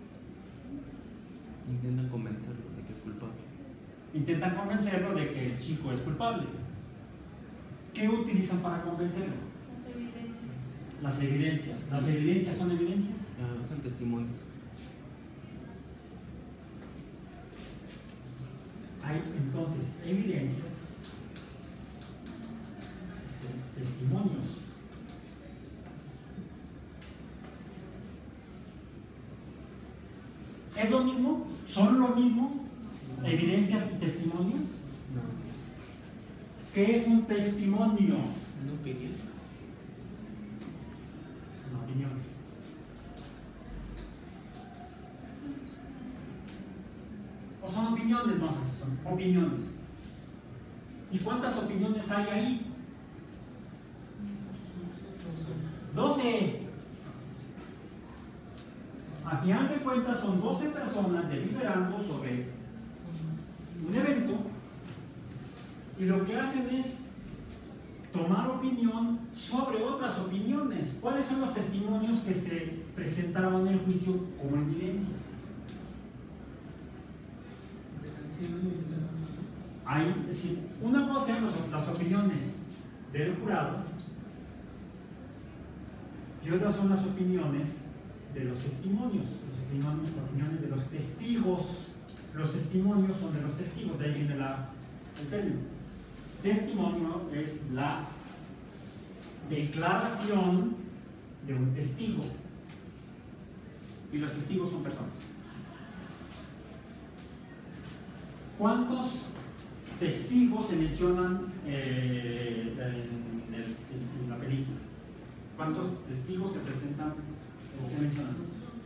Intentan convencerlo de que es culpable. Intentan convencerlo de que el chico es culpable. ¿Qué utilizan para convencerlo? Las evidencias. Las evidencias. ¿Las evidencias son evidencias? Ah, usan testimonios. Hay entonces evidencias, este, testimonios. ¿Es lo mismo? ¿Son lo mismo? ¿Evidencias y testimonios? No. ¿Qué es un testimonio? ¿Una opinión? Es una opinión. ¿O son opiniones? No, son opiniones. ¿Y cuántas opiniones hay ahí? doce. A final de cuentas son doce personas deliberando sobre un evento y lo que hacen es tomar opinión sobre otras opiniones. ¿Cuáles son los testimonios que se presentaron en el juicio como evidencias? Hay, sí, una cosa son los- las opiniones del jurado y otras son las opiniones de los testimonios, las opiniones, opiniones de los testigos. Los testimonios son de los testigos, de ahí viene la, el término. Testimonio es la declaración de un testigo y los testigos son personas. ¿Cuántos testigos se mencionan eh, en, en- en la película? ¿Cuántos testigos se presentan, se, se mencionan?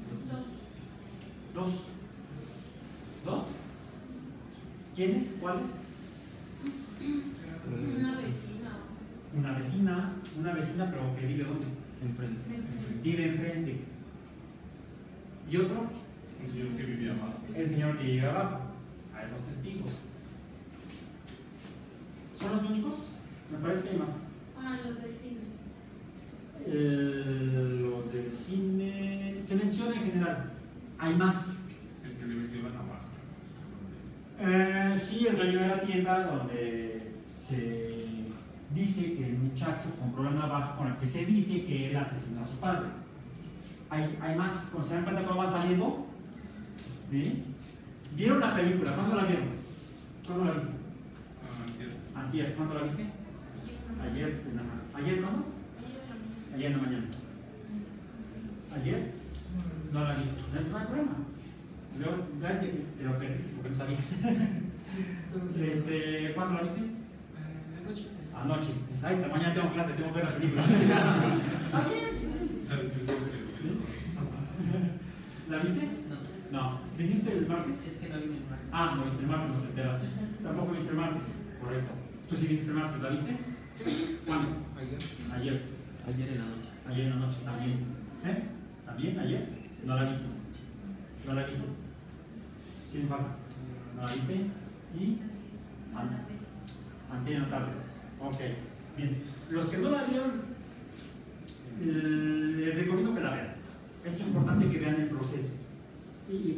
Dos. Dos. ¿Dos? ¿Quiénes? ¿Cuáles? Una vecina. Una vecina, una vecina pero que vive ¿dónde? Enfrente. Vive enfrente. ¿Y otro? Un señor que vivía abajo. El señor que vive abajo. Hay dos testigos. ¿Son los únicos? Me parece que hay más. Ah, los del cine. Eh, los del cine se menciona en general. Hay más. El que le vendió la navaja. Eh, sí, el dueño de la tienda donde se dice que el muchacho compró la navaja con la que se dice que él asesinó a su padre. Hay, hay más. Cuando se dan cuenta cómo van saliendo. ¿Sí? ¿Vieron la película? ¿Cuándo la vieron? ¿Cuándo la viste? Ah, entiendo. Antier. ¿Cuándo la viste? Ayer. en la- ¿Ayer cuándo? Ayer en la mañana. ¿Ayer? No la viste. No, no hay problema. Luego, ya es de que te lo perdiste porque no sabías. este, ¿Cuándo la viste? Anoche. Dices, ay, mañana tengo clase, tengo que ver la película. ¿Está bien? ¿La viste? No, No. ¿Viniste el martes? es que no vine el martes. Ah, no viste el martes, no te enteraste. Tampoco viste el martes. Correcto. ¿Tú sí viste el martes? ¿La viste? ¿Cuándo? Ayer. Ayer. Ayer en la noche. Ayer en la noche también. ¿Eh? ¿También? ¿Ayer? No la viste. ¿No la viste? ¿Quién falta? ¿No la viste? ¿Y? Antes en la tarde. Ok. Bien. Los que no la vieron, el-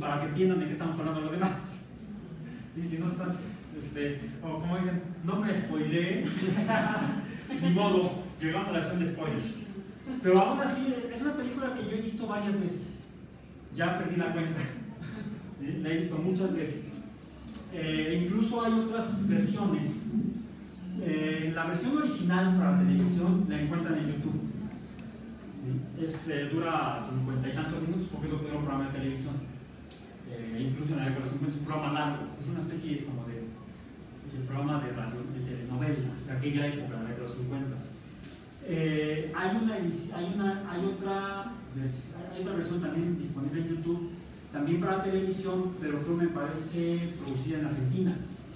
para que entiendan de qué estamos hablando los demás. Sí, si no están, este, o como dicen, no me spoileé, ni modo, llegamos a la sesión de spoilers. Pero aún así, es una película que yo he visto varias veces. Ya perdí la cuenta. ¿Sí? La he visto muchas veces. Eh, incluso hay otras versiones. Eh, la versión original para televisión la encuentran en YouTube. ¿Sí? Es, eh, dura cincuenta y tantos minutos porque es lo que dura un programa de televisión. Eh, incluso en la década de los cincuenta es un programa largo. Es una especie como de, de programa de, radio, de telenovela de aquella época, de la década de los cincuenta. Eh, hay, una, hay, una, hay, otra, hay otra versión también disponible en YouTube, también para televisión, pero que me parece producida en Argentina.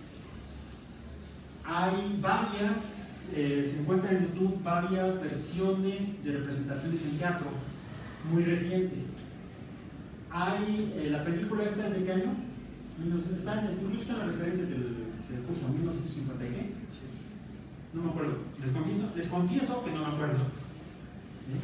Hay varias, eh, se encuentran en YouTube varias versiones de representaciones en teatro muy recientes. Hay, eh, la película esta es de qué año? Está, incluso están las referencias del, del curso, mil novecientos cincuenta y qué. No me acuerdo. Les confieso, les confieso que no me acuerdo. ¿Sí?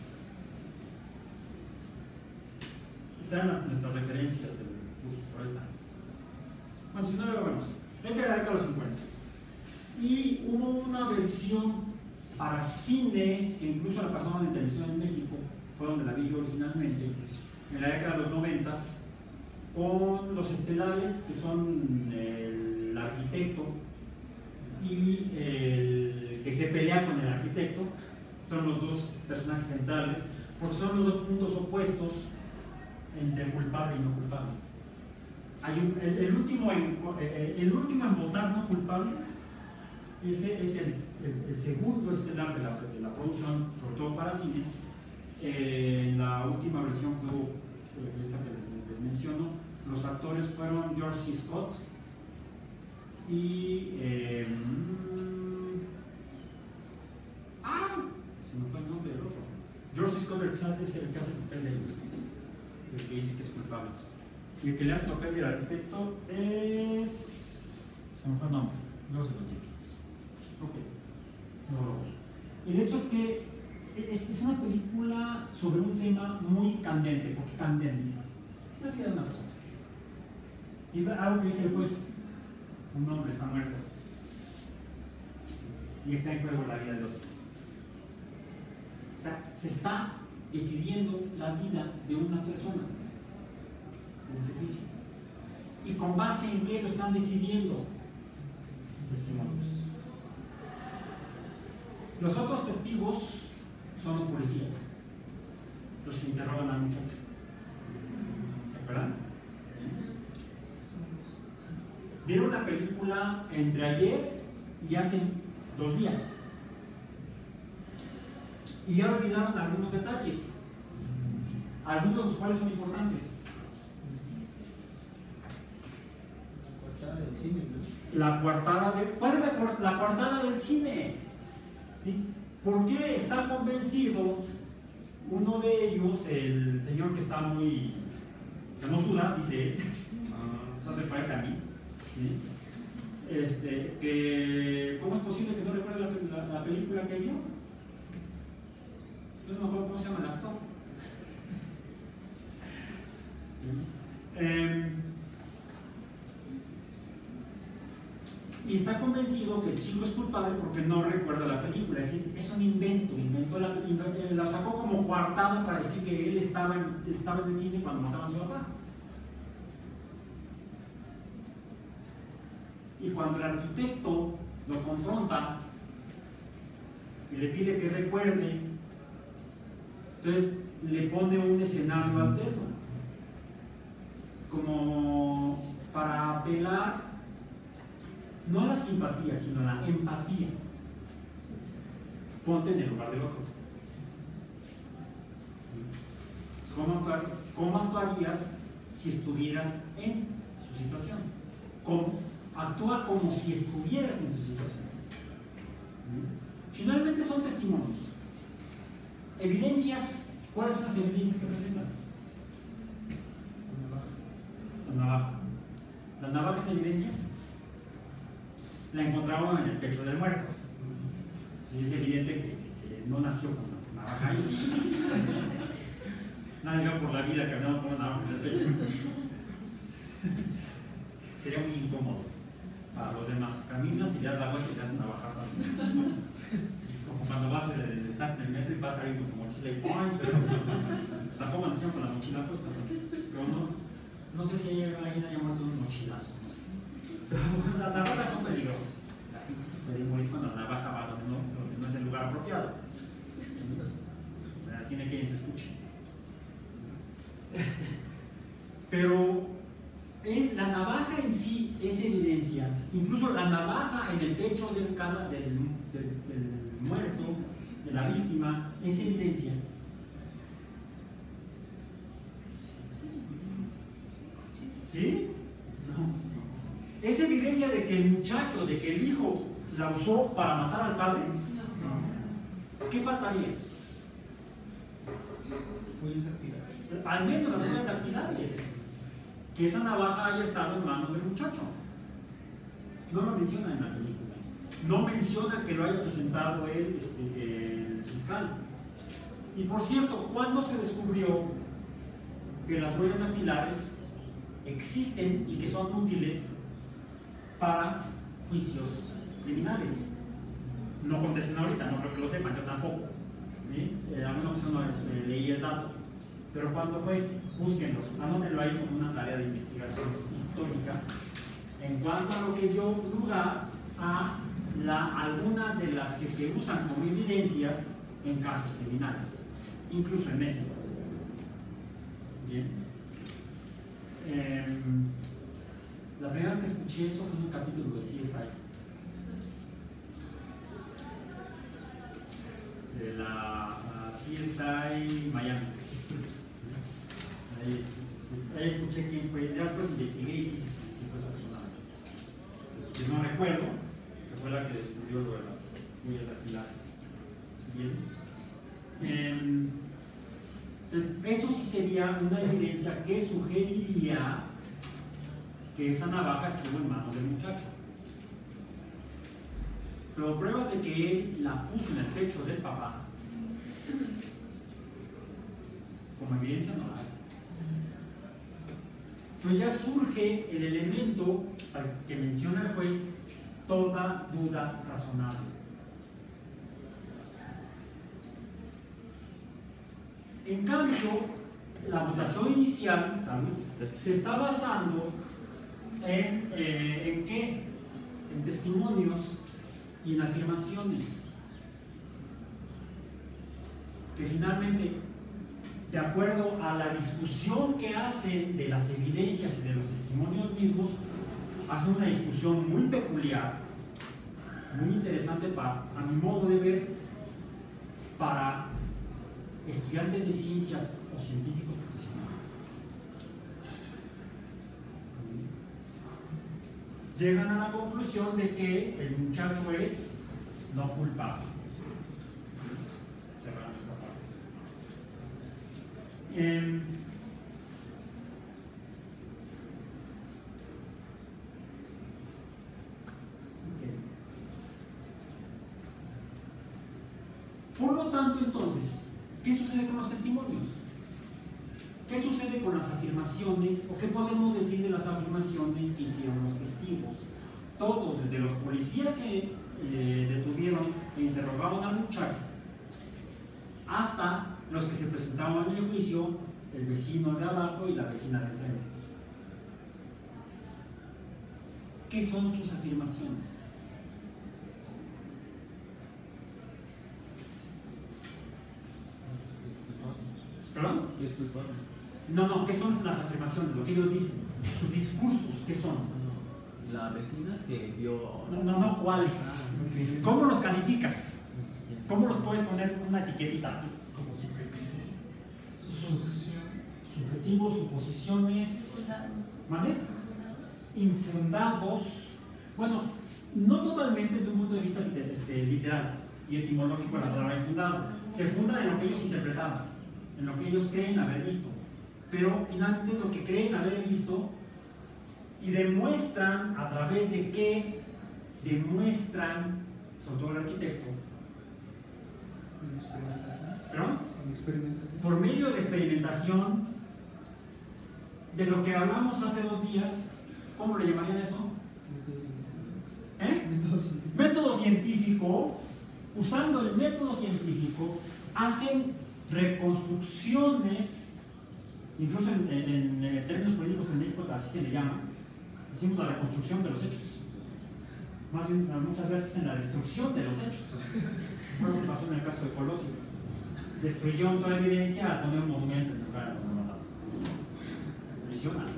Están las, nuestras referencias del curso, por ahí está. Bueno, si no lo vemos. Esta es la década de los cincuenta. Y hubo una versión para cine, que incluso la pasaban en televisión en México, fue donde la vi yo originalmente, en la década de los noventa, con los estelares que son el arquitecto y el que se pelea con el arquitecto. Son los dos personajes centrales, porque son los dos puntos opuestos entre culpable y no culpable. Hay un, el, el, último en, el último en votar no culpable, ese es el, el, el segundo estelar de la, de la producción, sobre todo para cine. Eh, la última versión fue esta que les, les menciono. Los actores fueron George C. Scott y eh, ah, se me fue el nombre del otro. George C. Scott es el que hace el papel del, del que dice que es culpable, y el que le hace el papel del arquitecto es, se me fue el nombre, no se lo digo. Ok, no lo uso. El hecho es que es, es una película sobre un tema muy candente, porque candente, la vida de una persona. Y es algo que dice el juez: un hombre está muerto y está en juego la vida del otro. O sea, se está decidiendo la vida de una persona en ese juicio. ¿Y con base en qué lo están decidiendo? Testimonios. Los otros testigos son los policías, los que interrogan al muchacho. ¿Verdad? Vieron la película entre ayer y hace dos días y ya olvidaron algunos detalles, algunos de los cuales son importantes. La coartada del cine, ¿no? La coartada de, ¿cuál es la, la coartada del cine? ¿Sí? ¿Por qué está convencido uno de ellos, el señor que está muy, que no suda, dice, no se parece a mí? ¿Sí? Este, que, ¿cómo es posible que no recuerde la, la, la película que vio? Yo no me acuerdo cómo se llama el actor. eh, y está convencido que el chico es culpable porque no recuerda la película. Es decir, es un invento, inventó la, la sacó como coartada para decir que él estaba en, estaba en el cine cuando mataban a su papá. Y cuando el arquitecto lo confronta y le pide que recuerde, entonces le pone un escenario alterno, como para apelar no a la simpatía, sino a la empatía. Ponte en el lugar del otro. ¿Cómo, actuar, cómo actuarías si estuvieras en su situación? ¿Cómo? Actúa como si estuvieras en su situación. Finalmente son testimonios. Evidencias. ¿Cuáles son las evidencias que presentan? La navaja. ¿La navaja es evidencia? La encontraron en el pecho del muerto. Sí, es evidente que, que no nació con la navaja ahí. Nadie va por la vida caminando con una navaja en el pecho. sería muy incómodo para los demás. Caminas y le das la vuelta y te das una bajaza. Como cuando vas, eh, estás en el metro y vas a ir con su mochila y ¡ay! Pero tampoco nacieron con la mochila puesta. Pero no, no sé si hay alguien haya muerto de un mochilazo, no sé. Pero bueno, las navajas son peligrosas. La gente se puede morir cuando la navaja va donde no, donde no es el lugar apropiado. Tiene que se escuche. Pero es, la navaja en sí es evidencia. Incluso la navaja en el pecho del, cada, del, del, del muerto, de la víctima, es evidencia. ¿Sí? No. ¿Es evidencia de que el muchacho, de que el hijo la usó para matar al padre? No. ¿Qué faltaría? Huellas dactilares. Al menos las huellas dactilares. Que esa navaja haya estado en manos del muchacho. No lo menciona en la película. No menciona que lo haya presentado él, este, el fiscal. Y por cierto, ¿cuándo se descubrió que las huellas dactilares existen y que son útiles para juicios criminales? No contesten ahorita, no creo que lo sepan, yo tampoco. ¿Sí? Eh, a menos que no eh, leí el dato. Pero cuando fue, búsquenlo, anótenlo ahí como una tarea de investigación histórica en cuanto a lo que dio lugar a la, algunas de las que se usan como evidencias en casos criminales, incluso en México. Bien. Eh, la primera vez que escuché eso fue en un capítulo de C S I, de la uh, C S I Miami. Ahí, ahí escuché quién fue, ya después investigué y si, si fue esa persona. Yo no recuerdo, que fue la que descubrió lo de las huellas dactilares. Bien. Eh, entonces, eso sí sería una evidencia que sugeriría que esa navaja estuvo en manos del muchacho. Pero pruebas de que él la puso en el pecho del papá, como evidencia no la hay. Entonces ya surge el elemento que menciona el juez, toda duda razonable. En cambio, la votación inicial, ¿saben?, se está basando en, eh, ¿en qué? En testimonios y en afirmaciones. Que finalmente, de acuerdo a la discusión que hacen de las evidencias y de los testimonios mismos, hacen una discusión muy peculiar, muy interesante para, a mi modo de ver, para estudiantes de ciencias o científicos profesionales. Llegan a la conclusión de que el muchacho es no culpable. Cerramos esta parte. Eh, Por lo tanto, entonces, ¿qué sucede con los testimonios? ¿Qué sucede con las afirmaciones? ¿O qué podemos decir de las afirmaciones que hicieron los testigos? Todos, desde los policías que eh, detuvieron e interrogaron al muchacho, hasta los que se presentaban en el juicio, el vecino de abajo y la vecina de enfrente. ¿Qué son sus afirmaciones? ¿Perdón? Es culpable. No, no, ¿qué son las afirmaciones? Lo que ellos dicen, sus discursos, ¿qué son? La vecina que vio. No, no, no, ¿cuáles? ¿Cómo los calificas? ¿Cómo los puedes poner una etiquetita? Como subjetivo. Suposición. Subjetivos, suposiciones. ¿Vale? Infundados. Bueno, no totalmente desde un punto de vista este, literal y etimológico la palabra infundado. Se funda en lo que ellos interpretaban, en lo que ellos creen haber visto. Pero finalmente es lo que creen haber visto y demuestran a través de qué demuestran, sobre todo el arquitecto, En experimentación. ¿perdón? En experimentación. Por medio de la experimentación de lo que hablamos hace dos días, ¿cómo le llamarían eso? ¿Eh? Método científico. Método científico, usando el método científico, hacen reconstrucciones, incluso en, en, en términos jurídicos en México así se le llama, decimos la reconstrucción de los hechos. Más bien, muchas veces en la destrucción de los hechos. Fue lo que pasó en el caso de Colosio. Destruyeron toda evidencia al poner un monumento en lugar de una matada. Misión así.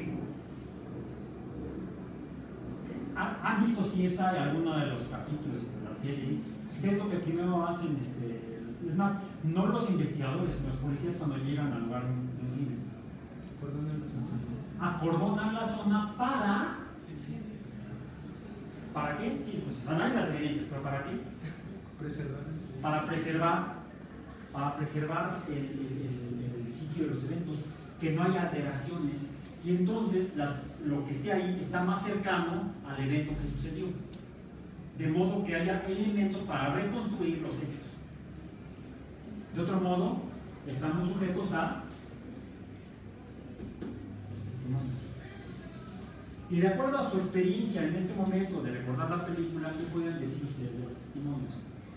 ¿Han visto si esa de alguno de los capítulos de la serie? ¿Qué es lo que primero hacen? Este, es más, no los investigadores, sino los policías cuando llegan al lugar de un crimen. Acordonan la zona para... ¿Para qué? Sí, pues sanar las evidencias, pero ¿para qué? Preservar. Para preservar, para preservar el, el, el, el sitio de los eventos, que no haya alteraciones. Y entonces las, lo que esté ahí está más cercano al evento que sucedió, de modo que haya elementos para reconstruir los hechos. De otro modo, estamos sujetos a los testimonios. Y de acuerdo a su experiencia en este momento de recordar la película, ¿qué pueden decir ustedes de los testimonios?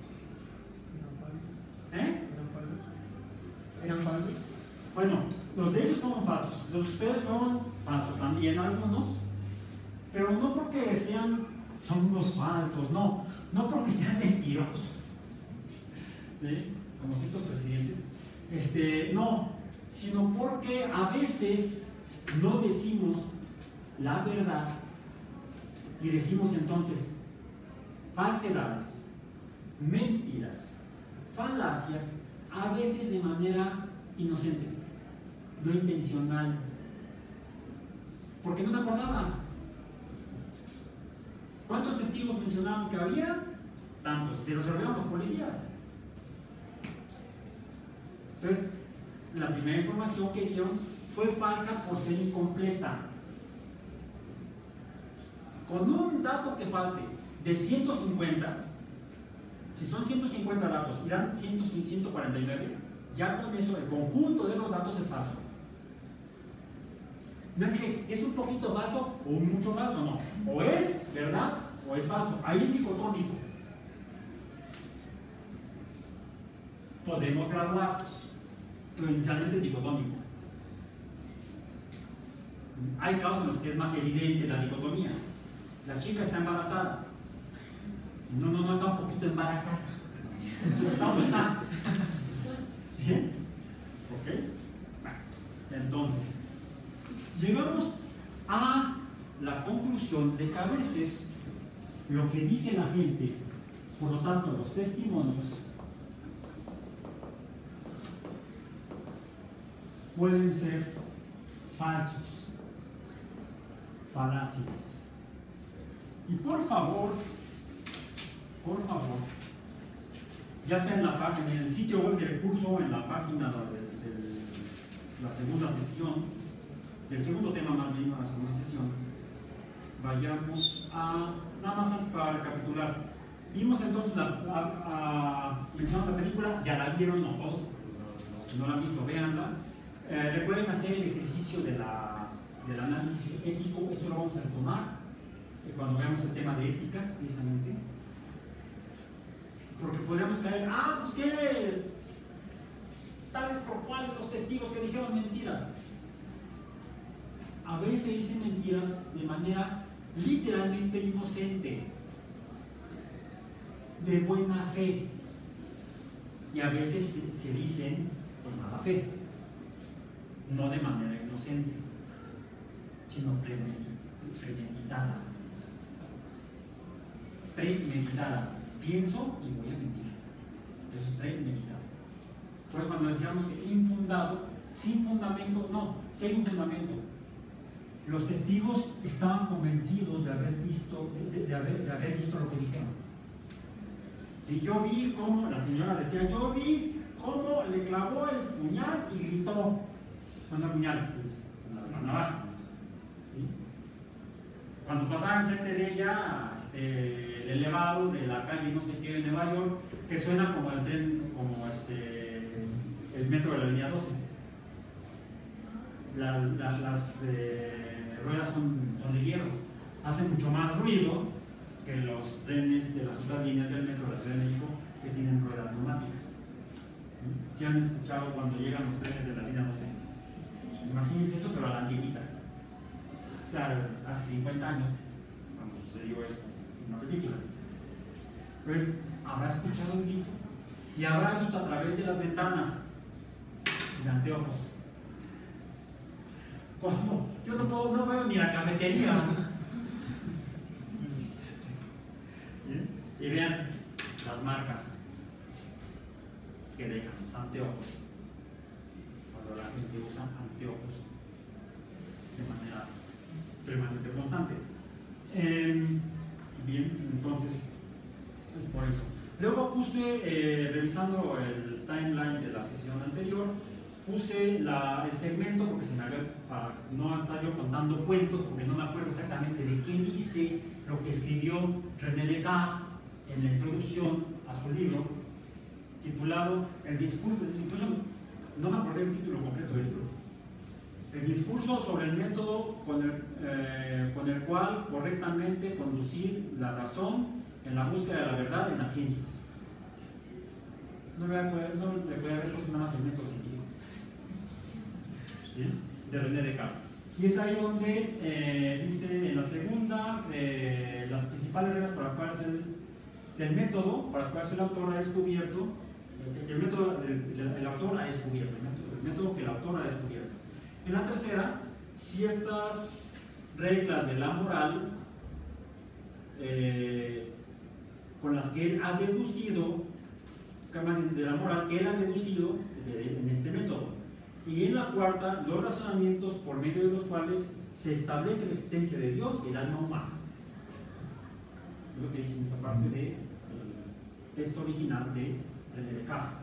¿Eh? ¿Eran falsos? Bueno, los de ellos fueron falsos, los de ustedes fueron falsos también algunos, pero no porque sean, son unos falsos, no, no porque sean mentirosos, ¿eh? Como ciertos presidentes, este, no, sino porque a veces no decimos la verdad y decimos entonces falsedades, mentiras, falacias, a veces de manera inocente, no intencional, porque no me acordaba. ¿Cuántos testigos mencionaron que había? Tantos, se los olvidaron los policías. Entonces, la primera información que dieron fue falsa por ser incompleta. Con un dato que falte de ciento cincuenta, si son ciento cincuenta datos y dan ciento cuarenta y nueve, ya con eso el conjunto de los datos es falso. No es que es un poquito falso o mucho falso, no. O es verdad o es falso. Ahí es dicotómico. Podemos graduar, pero inicialmente es dicotómico. Hay casos en los que es más evidente la dicotomía. La chica está embarazada. No, no, no está un poquito embarazada. No, no está. ¿Bien? ¿Ok? Entonces, llegamos a la conclusión de que a veces lo que dice la gente, por lo tanto los testimonios, pueden ser falsos, falaces. Y por favor, por favor, ya sea en, la, en el sitio web del curso o en la página de, de, de la segunda sesión, del segundo tema más bien, la segunda sesión, vayamos a, nada más antes para recapitular, vimos entonces, la, a, a, mencionamos la película, ya la vieron, no todos, los que no la han visto, véanla. Eh, recuerden hacer el ejercicio de la, del análisis ético, eso lo vamos a retomar cuando veamos el tema de ética, precisamente. Porque podríamos caer, ah, pues que tal vez por cuál los testigos que dijeron mentiras. A veces dicen mentiras de manera literalmente inocente, de buena fe, y a veces se, se dicen de mala fe, no de manera inocente, sino premeditada. Premeditada. Pienso y voy a mentir. Eso es premeditado. Entonces, cuando decíamos que infundado, sin fundamento, no, sin fundamento. Los testigos estaban convencidos de haber visto, de, de, haber, de haber visto lo que dijeron. ¿Sí? Yo vi cómo, la señora decía, yo vi cómo le clavó el puñal y gritó. No, el puñal, la, la navaja. ¿Sí? Cuando pasaba enfrente de ella, este, el elevado de la calle no sé qué de Nueva York, que suena como el tren, como este, el metro de la línea doce. Las, las, las, eh, ruedas son, son de hierro, hacen mucho más ruido que los trenes de las otras líneas del metro de la Ciudad de México que tienen ruedas neumáticas. Si han escuchado cuando llegan los trenes de la línea doce, imagínense eso, pero a la antigüita. O sea, hace cincuenta años, cuando sucedió esto en una película. Pues habrá escuchado un grito y habrá visto a través de las ventanas, sin anteojos. ¿Cómo? Yo no puedo, no veo ni la cafetería. Y vean las marcas que dejan los anteojos cuando la gente usa anteojos de manera permanente, constante. Eh, bien, entonces es por eso. Luego puse, eh, revisando el timeline de la sesión anterior, puse la, el segmento, porque se me había, para no estar yo contando cuentos, porque no me acuerdo exactamente de qué dice lo que escribió René Descartes en la introducción a su libro, titulado El discurso, incluso no me acordé del título completo del libro, el discurso sobre el método con el, eh, con el cual correctamente conducir la razón en la búsqueda de la verdad en las ciencias. No le voy a, no le voy a haber puesto nada más el método científico. ¿Sí? De René Descartes. Y es ahí donde eh, dice en la segunda eh, las principales reglas para las cuales el, del método, para las cuales el autor ha descubierto, el, el método el, el, el autor ha descubierto, el método, el método que el autor ha descubierto. En la tercera, ciertas reglas de la moral eh, con las que él ha deducido, más de la moral que él ha deducido de, de, en este método. Y en la cuarta, los razonamientos por medio de los cuales se establece la existencia de Dios y el alma humana. Es lo que dice en esta parte del texto original de René Descartes.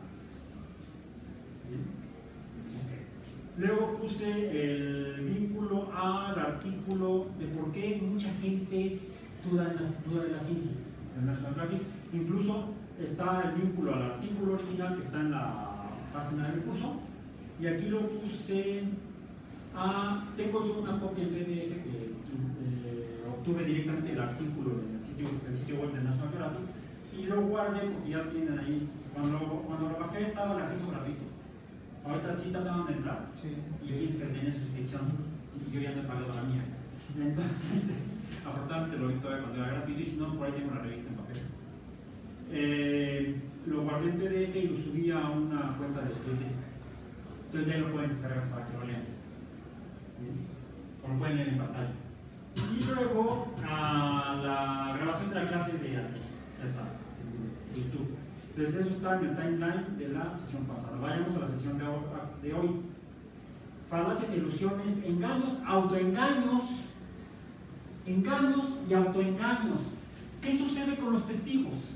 Okay. Luego puse el vínculo al artículo de por qué mucha gente duda, en la, duda de la ciencia, de National Geographic. Incluso está el vínculo al artículo original que está en la página del curso. Y aquí lo puse a, tengo yo una copia en P D F que eh, obtuve directamente el artículo del sitio, del sitio web de National Geographic y lo guardé porque ya tienen ahí, cuando lo, cuando lo bajé estaba el acceso gratuito. Ahorita sí trataban de entrar, sí, y tienes que tener suscripción y yo ya no he pagado la mía. Entonces, afortunadamente lo vi todavía cuando era gratuito y si no, por ahí tengo la revista en papel. Eh, lo guardé en P D F y lo subí a una cuenta de Scribd. Entonces de ahí lo pueden descargar para que lo lean. O lo pueden leer en pantalla. Y luego a la grabación de la clase de aquí. Ya está, en YouTube. Entonces eso está en el timeline de la sesión pasada. Vayamos a la sesión de hoy. Falacias, ilusiones, engaños, autoengaños. Engaños y autoengaños. ¿Qué sucede con los testigos?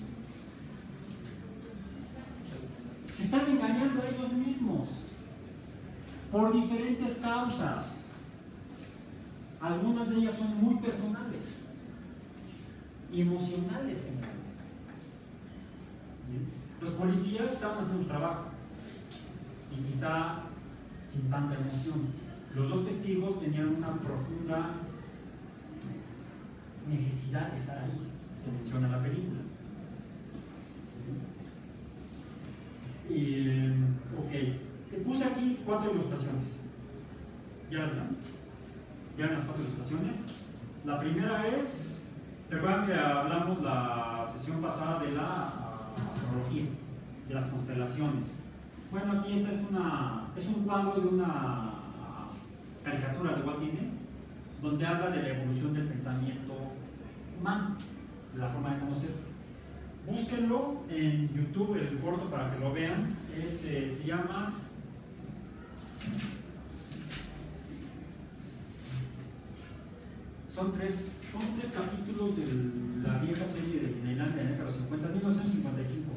Se están engañando a ellos mismos por diferentes causas. Algunas de ellas son muy personales y emocionales. Los policías estaban haciendo su trabajo y quizá sin tanta emoción. Los dos testigos tenían una profunda necesidad de estar ahí. Se menciona en la película. Y, ok, puse aquí cuatro ilustraciones. ¿Ya las ven? ¿Vean las cuatro ilustraciones? La primera es, recuerdan que hablamos la sesión pasada de la uh, astrología, de las constelaciones. Bueno, aquí esta es, una, es un cuadro de una uh, caricatura de Walt Disney, donde habla de la evolución del pensamiento humano, de la forma de conocer. Búsquenlo en YouTube, el corto, para que lo vean. Es, eh, se llama son tres, son tres capítulos de la vieja serie de Disneyland de la década de los cincuenta, mil novecientos cincuenta y cinco.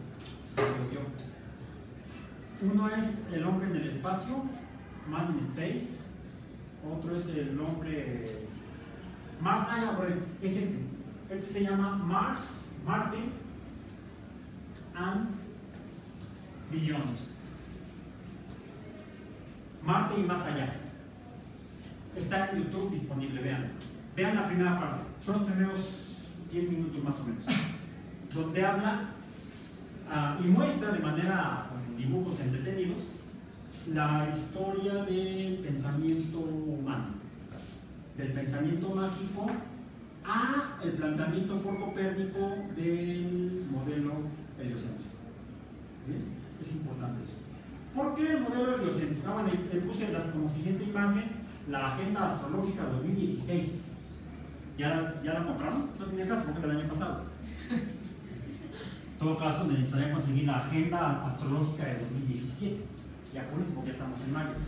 Uno es El hombre en el espacio, Man in Space. Otro es El hombre Mars, ah, ya, es este. Este se llama Mars, Marte and Beyond. Marte y más allá. está en YouTube disponible, vean. Vean la primera parte, son los primeros diez minutos más o menos, donde habla uh, y muestra de manera, con dibujos entretenidos, la historia del pensamiento humano, del pensamiento mágico a el planteamiento por Copérnico del modelo heliocéntrico. ¿Bien? Es importante eso. ¿Por qué el modelo heliocéntrico? Ah, bueno, le puse las, como siguiente imagen la Agenda Astrológica dos mil dieciséis. ¿Ya la, ¿Ya la compraron? No tenía caso porque es del año pasado. En todo caso, necesitaría conseguir la Agenda Astrológica de dos mil diecisiete. Ya con eso, porque ya estamos en mayo.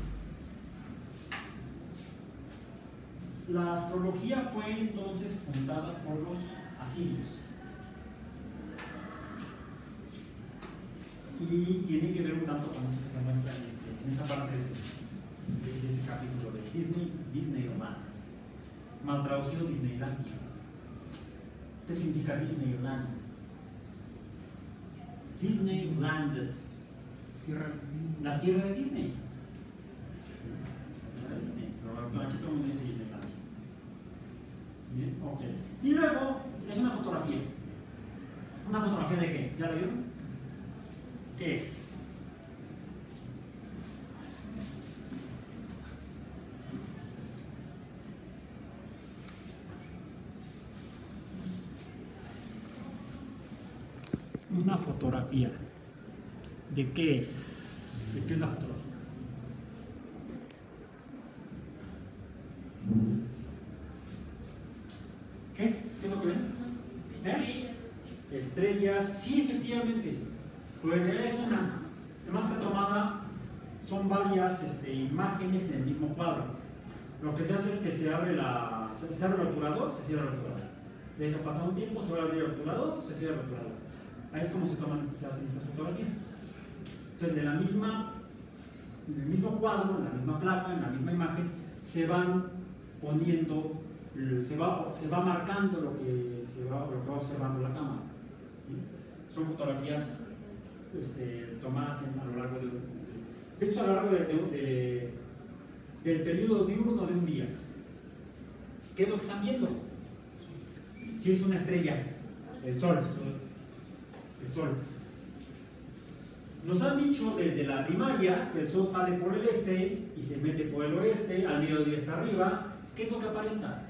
La astrología fue entonces fundada por los asirios. Y tiene que ver un tanto con eso que se muestra en, este, en esa parte de, de, de ese capítulo de Disney, Disneyland. Mal traducido Disneylandia. ¿Qué significa Disneyland? Disneyland. La tierra de Disney. Pero aquí todo el mundo dice Disneyland. Bien, ok. Y luego es una fotografía. ¿Una fotografía de qué? ¿Ya la vieron? ¿Qué es? Una fotografía. ¿De qué es? ¿De qué es la fotografía? ¿Qué es? ¿Qué es lo que ven? ¿Eh? Estrellas. Sí, efectivamente. Pues es una. Además está tomada, son varias este, imágenes en el mismo cuadro. Lo que se hace es que se abre, la, se, se abre el obturador, se cierra el obturador. Se deja pasar un tiempo, se va a abrir el obturador, se cierra el obturador. Ahí es como se toman, se hacen estas fotografías. Entonces, de la misma, en el mismo cuadro, en la misma placa, en la misma imagen, se van poniendo, se va, se va marcando lo que, se va, lo que va observando la cámara. ¿Sí? Son fotografías este, tomadas en, a lo largo de, de, de hecho, a lo largo de, de, de, del periodo diurno de un día. ¿Qué es lo que están viendo? Si es una estrella, el sol. El sol. Nos han dicho desde la primaria que el sol sale por el este y se mete por el oeste, al mediodía está arriba. ¿Qué es lo que aparenta?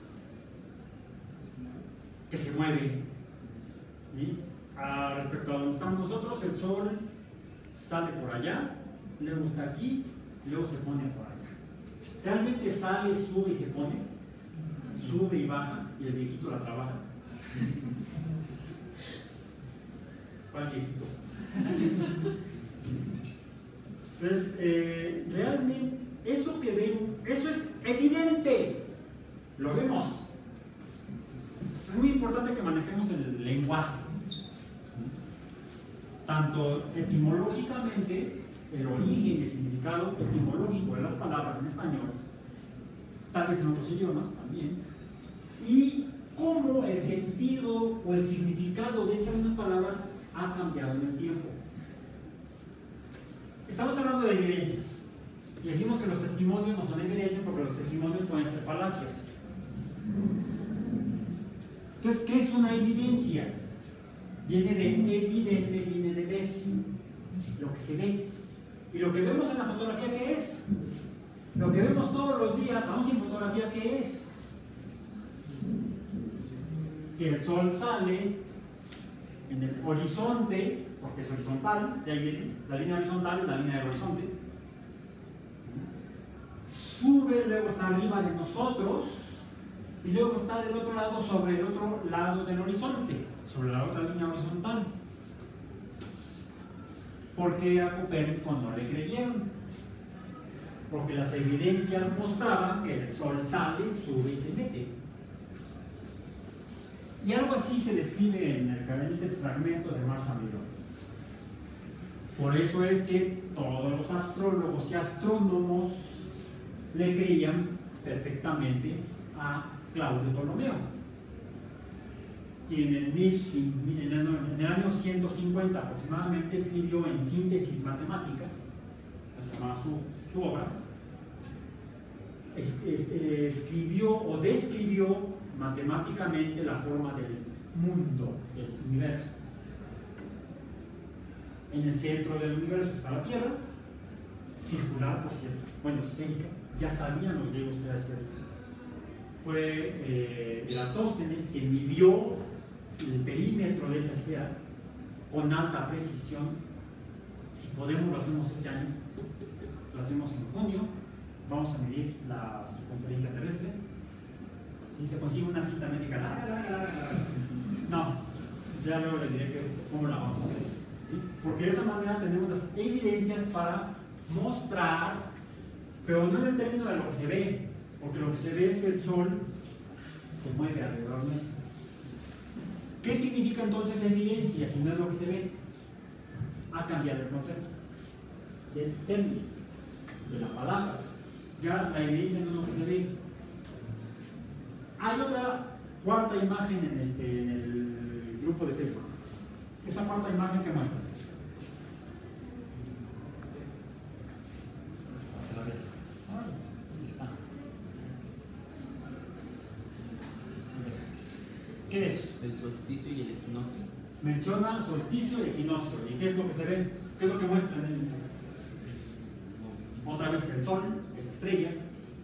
Que se mueve. ¿Sí? Ah, respecto a donde estamos nosotros, el sol sale por allá, luego está aquí, luego se pone por allá. Realmente sale, sube y se pone, sube y baja, y el viejito la trabaja. ¿Cuál viejito? Entonces, eh, realmente, eso que ven, eso es evidente, lo vemos. Es muy importante que manejemos el lenguaje, tanto etimológicamente, el origen y el significado etimológico de las palabras en español, tal vez en otros idiomas también, y cómo el sentido o el significado de esas mismas palabras ha cambiado en el tiempo. Estamos hablando de evidencias y decimos que los testimonios no son evidencias porque los testimonios pueden ser falacias. Entonces, ¿qué es una evidencia? Viene de evidente, viene de ver, lo que se ve. Y lo que vemos en la fotografía, ¿qué es? Lo que vemos todos los días, aún sin fotografía, ¿qué es? Que el sol sale en el horizonte, porque es horizontal, de ahí viene, la línea horizontal es la línea del horizonte. Sube, luego está arriba de nosotros, y luego está del otro lado, sobre el otro lado del horizonte, sobre la otra línea horizontal. Porque a Copérnico no le creyeron, porque las evidencias mostraban que el sol sale, sube y se mete. Y algo así se describe en el, en ese fragmento de Marsa Miró. Por eso es que todos los astrólogos y astrónomos le creían perfectamente a Claudio Ptolomeo, quien en el, en, el, en el año ciento cincuenta aproximadamente escribió en Síntesis Matemática, se llamaba su, su obra, es, es, escribió o describió matemáticamente la forma del mundo, del universo. En el centro del universo está la Tierra, circular, por cierto, bueno, esférica, ya sabían los griegos que era esférica. Fue eh, Eratóstenes que midió el perímetro de esa esfera con alta precisión. Si podemos, lo hacemos este año, lo hacemos en junio, vamos a medir la circunferencia terrestre. Si se consigue una cita médica larga, larga, larga, larga. No, ya luego les diré que, cómo la vamos a medir. ¿Sí? Porque de esa manera tenemos las evidencias para mostrar, pero no en el término de lo que se ve, porque lo que se ve es que el Sol se mueve alrededor nuestro. ¿Qué significa entonces evidencia si no es lo que se ve? Ha cambiado el concepto del término, de la palabra. Ya la evidencia no es lo que se ve. Hay otra cuarta imagen en, este, en el grupo de Facebook. Esa cuarta imagen que muestra. La ves. Ahí está. ¿Qué es? El solsticio y el equinoccio. Menciona solsticio y equinoccio. ¿Y qué es lo que se ve? ¿Qué es lo que muestra en el... Otra vez el Sol, esa estrella.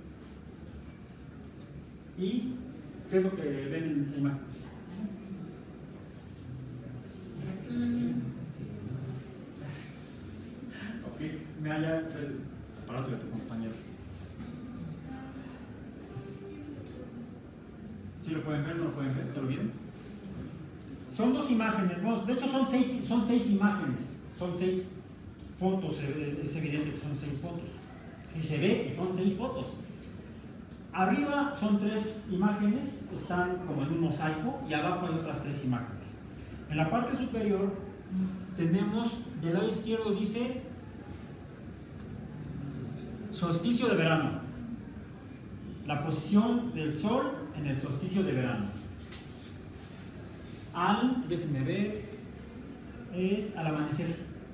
¿Y qué es lo que ven en esa imagen? Ok, me halla el aparato de tu compañero. ¿Sí lo pueden ver? ¿No lo pueden ver? ¿Ya lo vieron? Son dos imágenes, bueno, de hecho son seis, son seis imágenes, son seis fotos, es evidente que son seis fotos. Si se ve que son seis fotos. Arriba son tres imágenes, están como en un mosaico, y abajo hay otras tres imágenes. En la parte superior tenemos, del lado izquierdo dice solsticio de verano, la posición del Sol en el solsticio de verano. Al, déjenme ver, es al amanecer.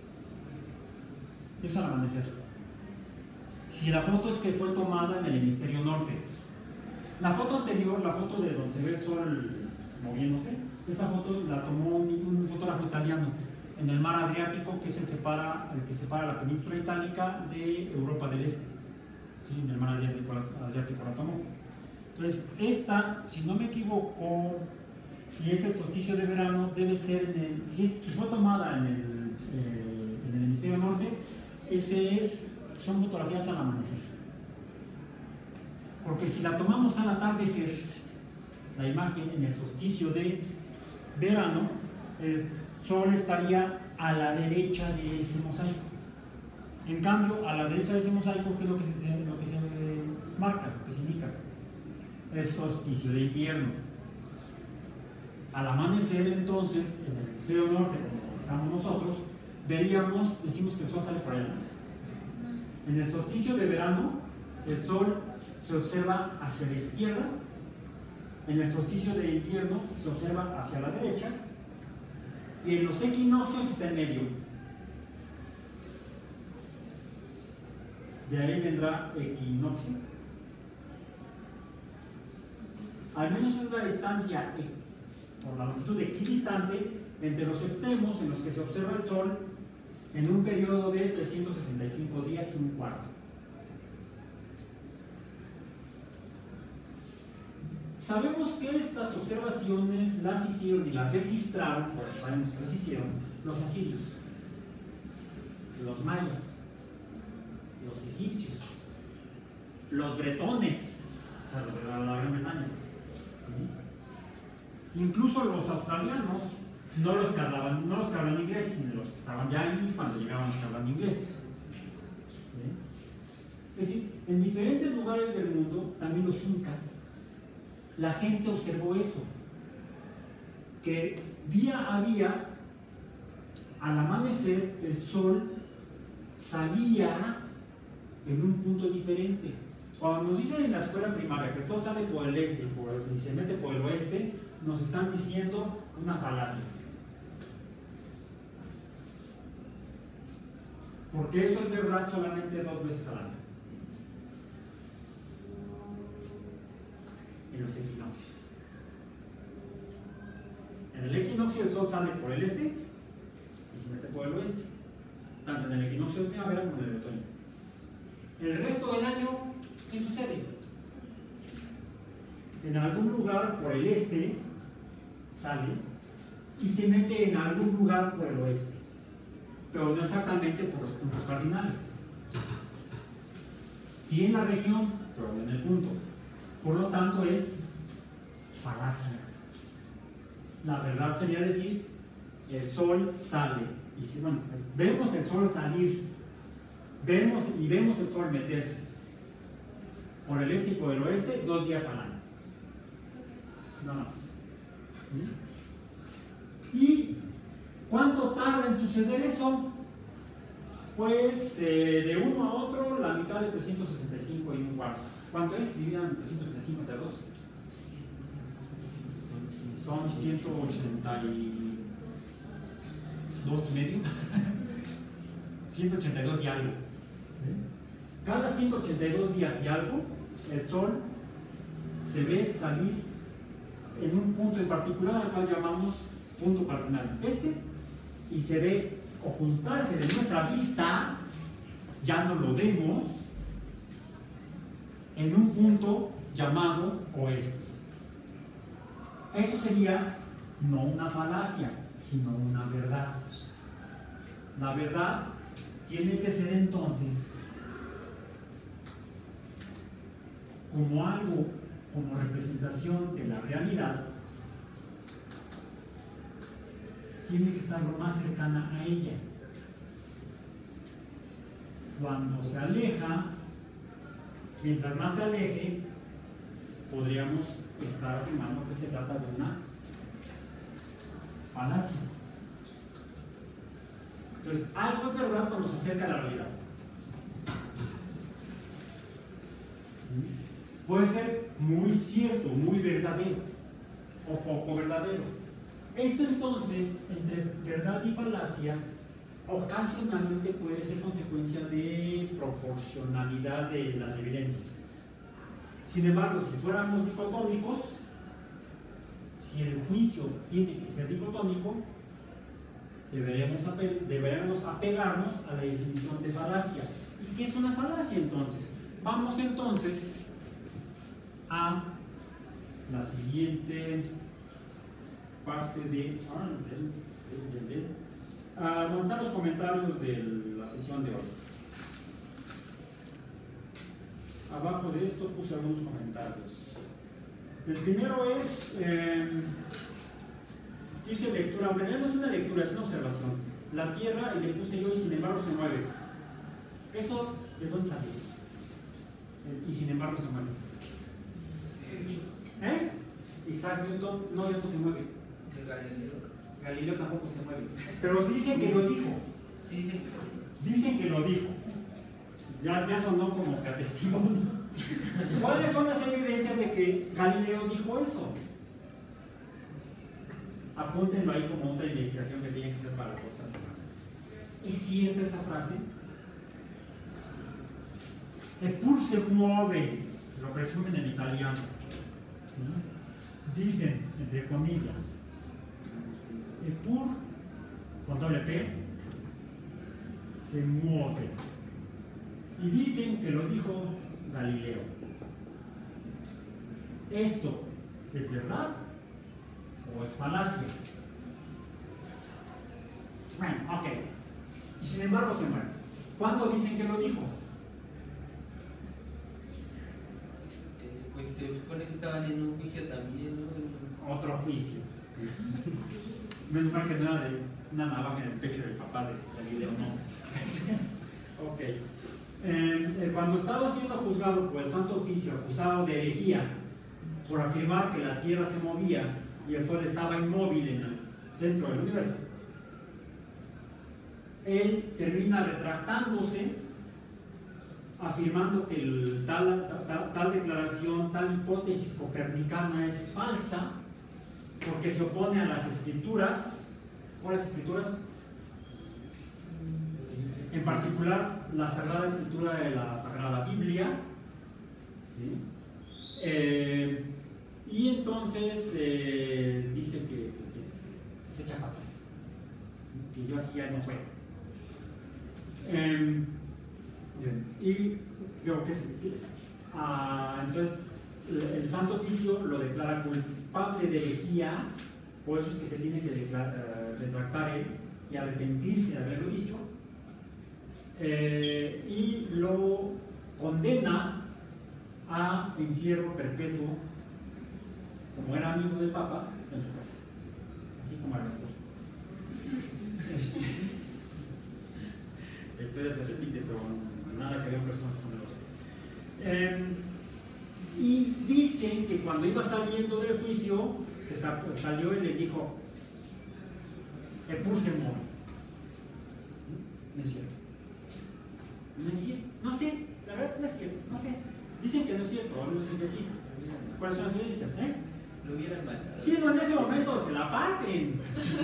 Es al amanecer. Si la foto es que fue tomada en el hemisferio norte. La foto anterior, la foto de donde se ve el Sol moviéndose, esa foto la tomó un, un fotógrafo italiano en el mar Adriático, que es el, separa, el que separa la península itálica de Europa del Este. ¿Sí? En el mar Adriático, Adriático la tomó. Entonces, esta, si no me equivoco, y es el solsticio de verano, debe ser, en el, si, si fue tomada en el, eh, en el hemisferio norte, ese es, son fotografías al amanecer. Porque si la tomamos al atardecer, la imagen en el solsticio de verano, el Sol estaría a la derecha de ese mosaico. En cambio, a la derecha de ese mosaico, ¿qué es lo que se, lo que se marca, lo que se indica? El solsticio de invierno. Al amanecer, entonces, en el hemisferio norte, como estamos nosotros, veríamos, decimos que el Sol sale por ahí. En el solsticio de verano, el Sol se observa hacia la izquierda. En el solsticio de invierno se observa hacia la derecha. Y en los equinoccios está en medio. De ahí vendrá equinoccio. Al menos es la distancia por la longitud equidistante entre los extremos en los que se observa el Sol en un periodo de trescientos sesenta y cinco días y un cuarto. Sabemos que estas observaciones las hicieron y las registraron, pues sabemos que las hicieron, los asirios, los mayas, los egipcios, los bretones, o sea, los de la, la Gran Bretaña. ¿Sí? Incluso los australianos, no los que hablaban, no los que hablan inglés, sino los que estaban ya ahí cuando llegaban los que hablan inglés. ¿Sí? Es decir, en diferentes lugares del mundo, también los incas, la gente observó eso, que día a día, al amanecer, el Sol salía en un punto diferente. Cuando nos dicen en la escuela primaria que el Sol sale por el este por el, y se mete por el oeste, nos están diciendo una falacia. Porque eso es verdad solamente dos veces al año. los equinoccios. En el equinoccio el sol sale por el este y se mete por el oeste, tanto en el equinoccio de primavera como en el de otoño. El resto del año, ¿qué sucede? En algún lugar por el este sale y se mete en algún lugar por el oeste, pero no exactamente por los puntos cardinales. Sí en la región, pero no en el punto. Por lo tanto es falacia. La verdad sería decir, el sol sale, y si, bueno, vemos el sol salir, vemos y vemos el sol meterse por el este y por el oeste dos días al año. Nada más. ¿Y cuánto tarda en suceder eso? Pues eh, de uno a otro, la mitad de trescientos sesenta y cinco y un cuarto. ¿Cuánto es? Dividan trescientos sesenta y cinco entre dos. Son ciento ochenta y dos y medio. ciento ochenta y dos y algo. Cada ciento ochenta y dos días y algo, el sol se ve salir en un punto en particular al cual llamamos punto cardinal este, y se ve ocultarse de nuestra vista, ya no lo vemos, en un punto llamado oeste. Eso sería no una falacia, sino una verdad. La verdad tiene que ser entonces como algo, como representación de la realidad, tiene que estar lo más cercana a ella. Cuando se aleja, mientras más se aleje, podríamos estar afirmando que se trata de una falacia. Entonces, algo es verdad cuando se acerca a la realidad. Puede ser muy cierto, muy verdadero, o poco verdadero. Esto entonces, entre verdad y falacia, ocasionalmente puede ser consecuencia de proporcionalidad de las evidencias. Sin embargo, si fuéramos dicotómicos, si el juicio tiene que ser dicotómico, deberíamos, ape deberíamos apegarnos a la definición de falacia. ¿Y qué es una falacia entonces? Vamos entonces a la siguiente parte de, ah, del, del, del, del, ah, donde están los comentarios de la sesión de hoy. Abajo de esto puse algunos comentarios. El primero es, eh, dice lectura, aunque no es una lectura, es una observación. La Tierra, y le puse yo, y sin embargo se mueve. ¿Eso de dónde salió? Y sin embargo se mueve. ¿Eh? Isaac Newton, no, ya no se mueve. Galileo. Galileo tampoco se mueve. Pero sí dicen que lo dijo. Sí, dicen que Dicen que lo dijo. Ya, ya sonó como que atestigo. ¿Cuáles son las evidencias de que Galileo dijo eso? Apúntenlo ahí como otra investigación que tiene que ser para cosas. ¿Es cierta esa frase? Eppur se muove, lo presumen en italiano. ¿Sí? Dicen, entre comillas, Eppur, con doble P, se mueve. Y dicen que lo dijo Galileo. ¿Esto es verdad o es falacia? Bueno, ok. Y sin embargo se mueve. ¿Cuándo dicen que lo dijo? eh, pues se supone que estaban en un juicio también, ¿no? Otro juicio. Menos mal que no era de una navaja en el pecho del papá de Galileo, no. Ok. Eh, eh, cuando estaba siendo juzgado por el Santo Oficio, acusado de herejía por afirmar que la Tierra se movía y el Sol estaba inmóvil en el centro del universo, él termina retractándose, afirmando que el, tal, tal, tal declaración, tal hipótesis copernicana es falsa, porque se opone a las escrituras. ¿Cuáles escrituras? En particular, la Sagrada Escritura de la Sagrada Biblia, ¿sí? eh, y entonces eh, dice que, que, que se echa para atrás, que yo así ya no puedo. Eh, y creo que sí. Ah, entonces el Santo Oficio lo declara culpable de herejía, por eso es que se tiene que declarar, uh, retractar él y arrepentirse de haberlo dicho, eh, y lo condena a encierro perpetuo, como era amigo del Papa, en su casa, así como al pastor. Este, la historia se repite, pero nada que ver un personaje con el otro. Eh, y dicen que cuando iba saliendo del juicio, se salió y les dijo: Epurse moro. No es cierto. No es cierto. No sé, la verdad no es cierto. No sé. Dicen que no es cierto, otros dicen que sí. ¿Cuáles son las evidencias? ¿Eh? Lo hubieran matado. Sí, no, en ese momento se la parten.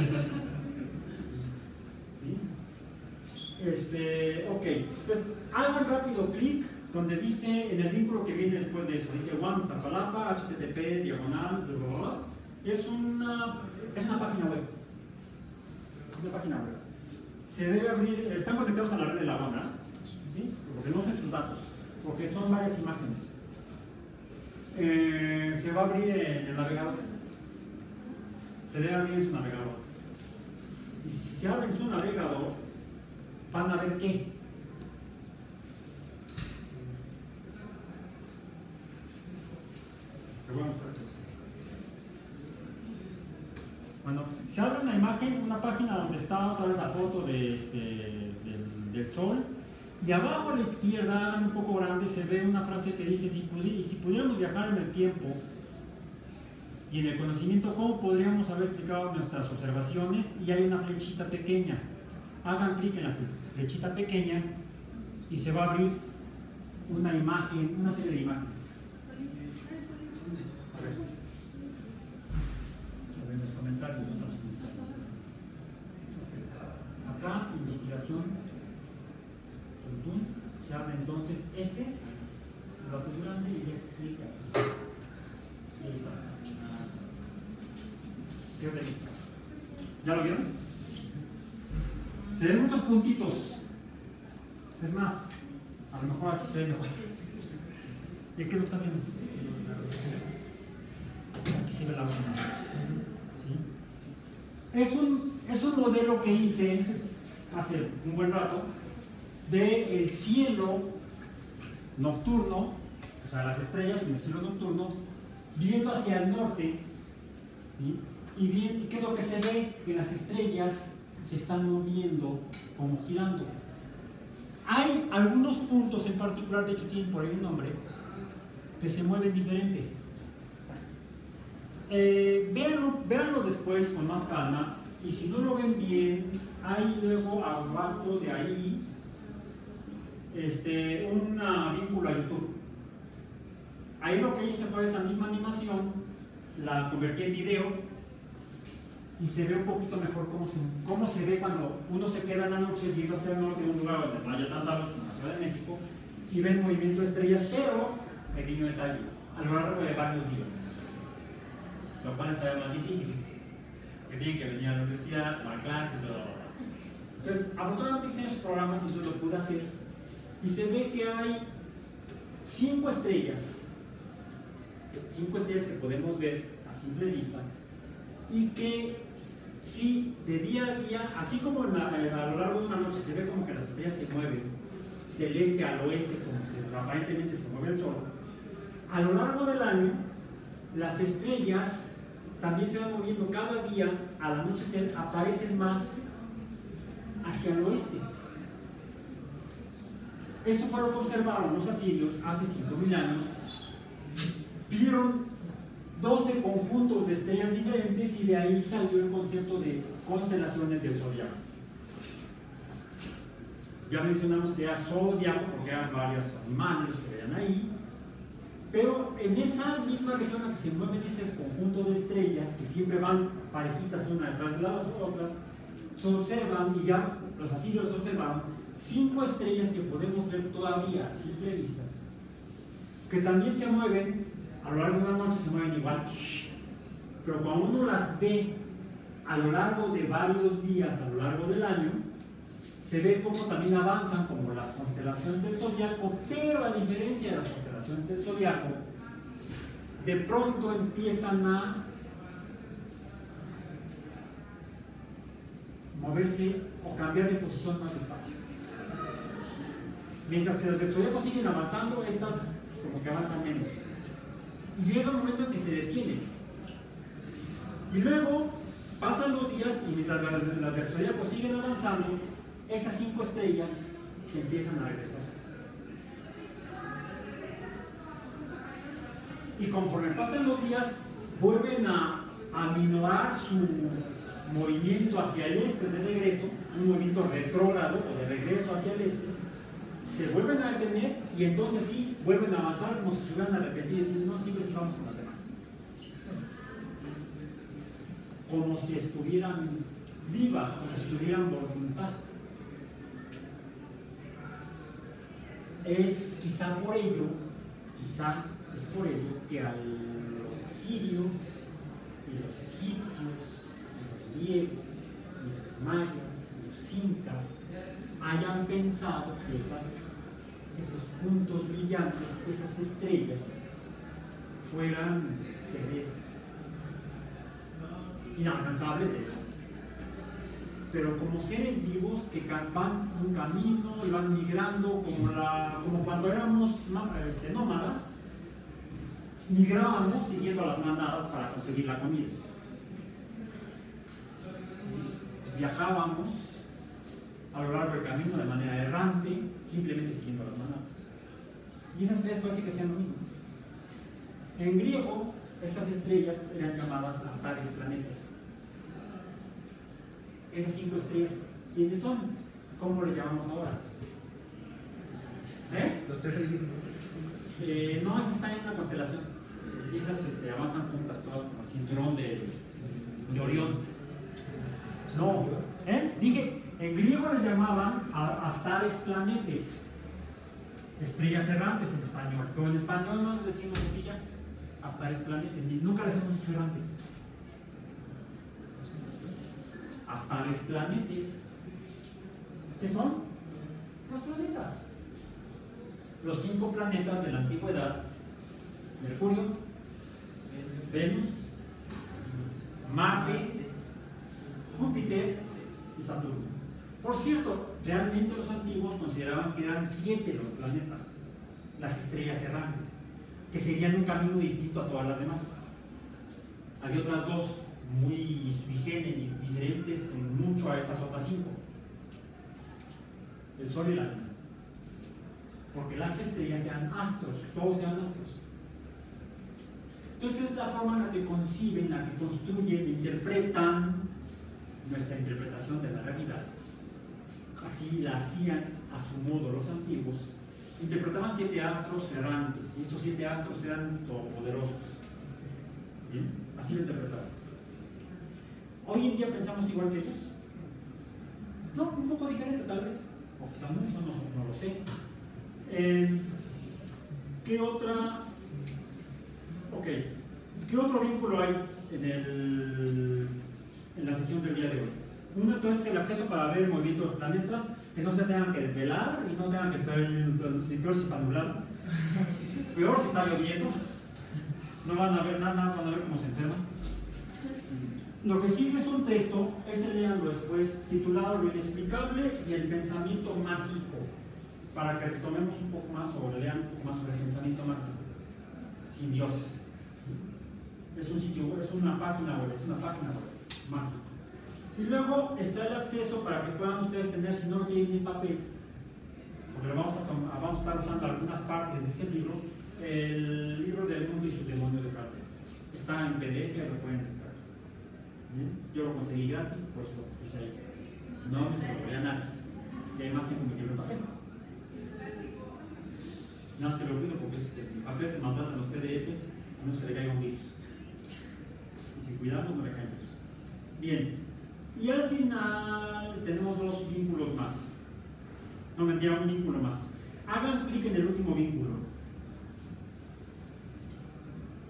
¿Sí? Este, ok, pues hagan rápido clic donde dice, en el vínculo que viene después de eso, dice One Iztapalapa, H T T P, diagonal, bla, bla, bla. Es una, es una página web. Una página web. Se debe abrir, están conectados a la red de la U A M, ¿verdad? ¿Sí? Porque no usan sus datos, porque son varias imágenes. Eh, se va a abrir en el navegador. Se debe abrir en su navegador. Y si se abre en su navegador, van a ver qué. Te voy a mostrar qué es. Bueno, se abre una imagen, una página donde está otra vez la foto de este, del, del sol, y abajo a la izquierda, un poco grande, se ve una frase que dice: si, pudi si pudiéramos viajar en el tiempo y en el conocimiento, ¿cómo podríamos haber explicado nuestras observaciones? Y hay una flechita pequeña. Hagan clic en la flechita pequeña y se va a abrir una imagen, una serie de imágenes. A ver. A ver los comentarios. Acá, investigación. Se abre entonces este, lo haces grande y le haces clic aquí. Y ahí está. ¿Qué te digo? ¿Ya lo vieron? Se ven muchos puntitos. Es más, a lo mejor así se ve mejor. ¿Y qué es lo que estás viendo? Aquí se ve la luna. ¿Sí? Es un, es un modelo que hice hace un buen rato de el cielo nocturno, o sea, las estrellas en el cielo nocturno, viendo hacia el norte, ¿sí? y, bien, ¿y qué es lo que se ve? Que las estrellas se están moviendo, como girando. Hay algunos puntos en particular, de hecho tienen por ahí un nombre, que se mueven diferente. Eh, véanlo, véanlo después con más calma, y si no lo ven bien, hay luego abajo de ahí Este, un vínculo a YouTube. Ahí lo que hice fue esa misma animación, la convertí en video y se ve un poquito mejor cómo se, cómo se ve cuando uno se queda en la noche viendo hacia el norte de un lugar donde no haya tanta luz como la Ciudad de México y ve el movimiento de estrellas, pero, pequeño detalle, a lo largo de varios días, lo cual está más difícil, porque tienen que venir a la universidad, tomar clases, bla, bla, bla. Entonces, afortunadamente existen esos programas, entonces lo pude hacer. Y se ve que hay cinco estrellas, cinco estrellas que podemos ver a simple vista, y que si de día a día, así como en la, a lo largo de una noche se ve como que las estrellas se mueven del este al oeste, como se, aparentemente se mueve el sol, a lo largo del año las estrellas también se van moviendo cada día. Al anochecer aparecen más hacia el oeste. Esto fue lo que observaron los asirios hace cinco mil años. Vieron doce conjuntos de estrellas diferentes y de ahí salió el concepto de constelaciones del zodiaco. Ya mencionamos que era zodiaco porque eran varios animales que veían ahí, pero en esa misma región en la que se mueven esos conjuntos de estrellas que siempre van parejitas una detrás de las otras, se observan, y ya los asirios observaron cinco estrellas que podemos ver todavía a simple vista, que también se mueven a lo largo de una noche se mueven igual, pero cuando uno las ve a lo largo de varios días, a lo largo del año, se ve cómo también avanzan como las constelaciones del zodiaco, pero a diferencia de las constelaciones del zodiaco, de pronto empiezan a moverse o cambiar de posición más despacio. Mientras que las del zodiaco siguen avanzando, estas como que avanzan menos. Y llega un momento en que se detienen. Y luego pasan los días y mientras las, las del zodiaco siguen avanzando, esas cinco estrellas se empiezan a regresar. Y conforme pasan los días, vuelven a aminorar su movimiento hacia el este de regreso, un movimiento retrógrado o de regreso hacia el este, se vuelven a detener y entonces sí, vuelven a avanzar como si se hubieran arrepentido y decir, no, sí, pues sí, vamos con las demás. Como si estuvieran vivas, como si tuvieran voluntad. Es quizá por ello, quizá es por ello que a los asirios y los egipcios y los griegos y los mayas y los incas hayan pensado que esas, esos puntos brillantes, esas estrellas, fueran seres inalcanzables, de hecho, pero como seres vivos que van un camino y van migrando, como, la, como cuando éramos este, nómadas, migrábamos siguiendo a las manadas para conseguir la comida. Pues viajábamos a lo largo del camino de manera errante, simplemente siguiendo a las manadas. Y esas estrellas parece que sean lo mismo. En griego, esas estrellas eran llamadas astares planetas. Esas cinco estrellas, ¿quiénes son? ¿Cómo les llamamos ahora? ¿Eh? Los tres reyes. Eh, no, esas están en una constelación. Y esas este, avanzan juntas todas como el cinturón de, de Orión. No, ¿eh? Dije, en griego les llamaban a, astares planetes, estrellas errantes en español, pero en español no les decimos así ya, astares planetes, ni, nunca les hemos dicho errantes. Astares planetes, ¿qué son? Los planetas. Los cinco planetas de la antigüedad: Mercurio, Venus, Marte, Júpiter y Saturno. Por cierto, realmente los antiguos consideraban que eran siete los planetas, las estrellas errantes, que seguían un camino distinto a todas las demás. Había otras dos muy sui generis, diferentes en mucho a esas otras cinco: el Sol y la Luna. Porque las estrellas eran astros, todos eran astros. Entonces es la forma en la que conciben, en la que construyen, interpretan nuestra interpretación de la realidad. Así la hacían a su modo los antiguos. Interpretaban siete astros errantes, y esos siete astros eran todopoderosos. ¿Bien? Así lo interpretaban. Hoy en día pensamos igual que ellos. No, un poco diferente tal vez, o quizá mucho, no, no lo sé. Eh, ¿Qué otra? Ok, ¿qué otro vínculo hay en, el, en la sesión del día de hoy? Uno, entonces, el acceso para ver el movimiento de los planetas, que no se tengan que desvelar y no tengan que estar peor si está nublado, peor si está lloviendo, no van a ver nada, nada van a ver cómo se enferman. Lo que sigue es un texto, ese léanlo después, titulado Lo inexplicable y el pensamiento mágico, para que retomemos un poco más o lean un poco más sobre el pensamiento mágico, sin dioses. Es un sitio, es una página web, es una página web mágica. Y luego está el acceso para que puedan ustedes tener, si no lo tienen en papel, porque vamos a, vamos a estar usando algunas partes de ese libro, el libro del mundo y sus demonios de cárcel. Está en P D F, lo pueden descargar. ¿Bien? Yo lo conseguí gratis, por eso lo puse ahí. No, no se lo voy a nadie. Y además tengo mi libro en papel. Nada más que lo cuido porque el papel se maltrata en los P D Fs, a menos que le caiga un virus. Y si cuidamos, no le caen virus. Bien. Y al final tenemos dos vínculos más. No, mentira, un vínculo más. Hagan clic en el último vínculo.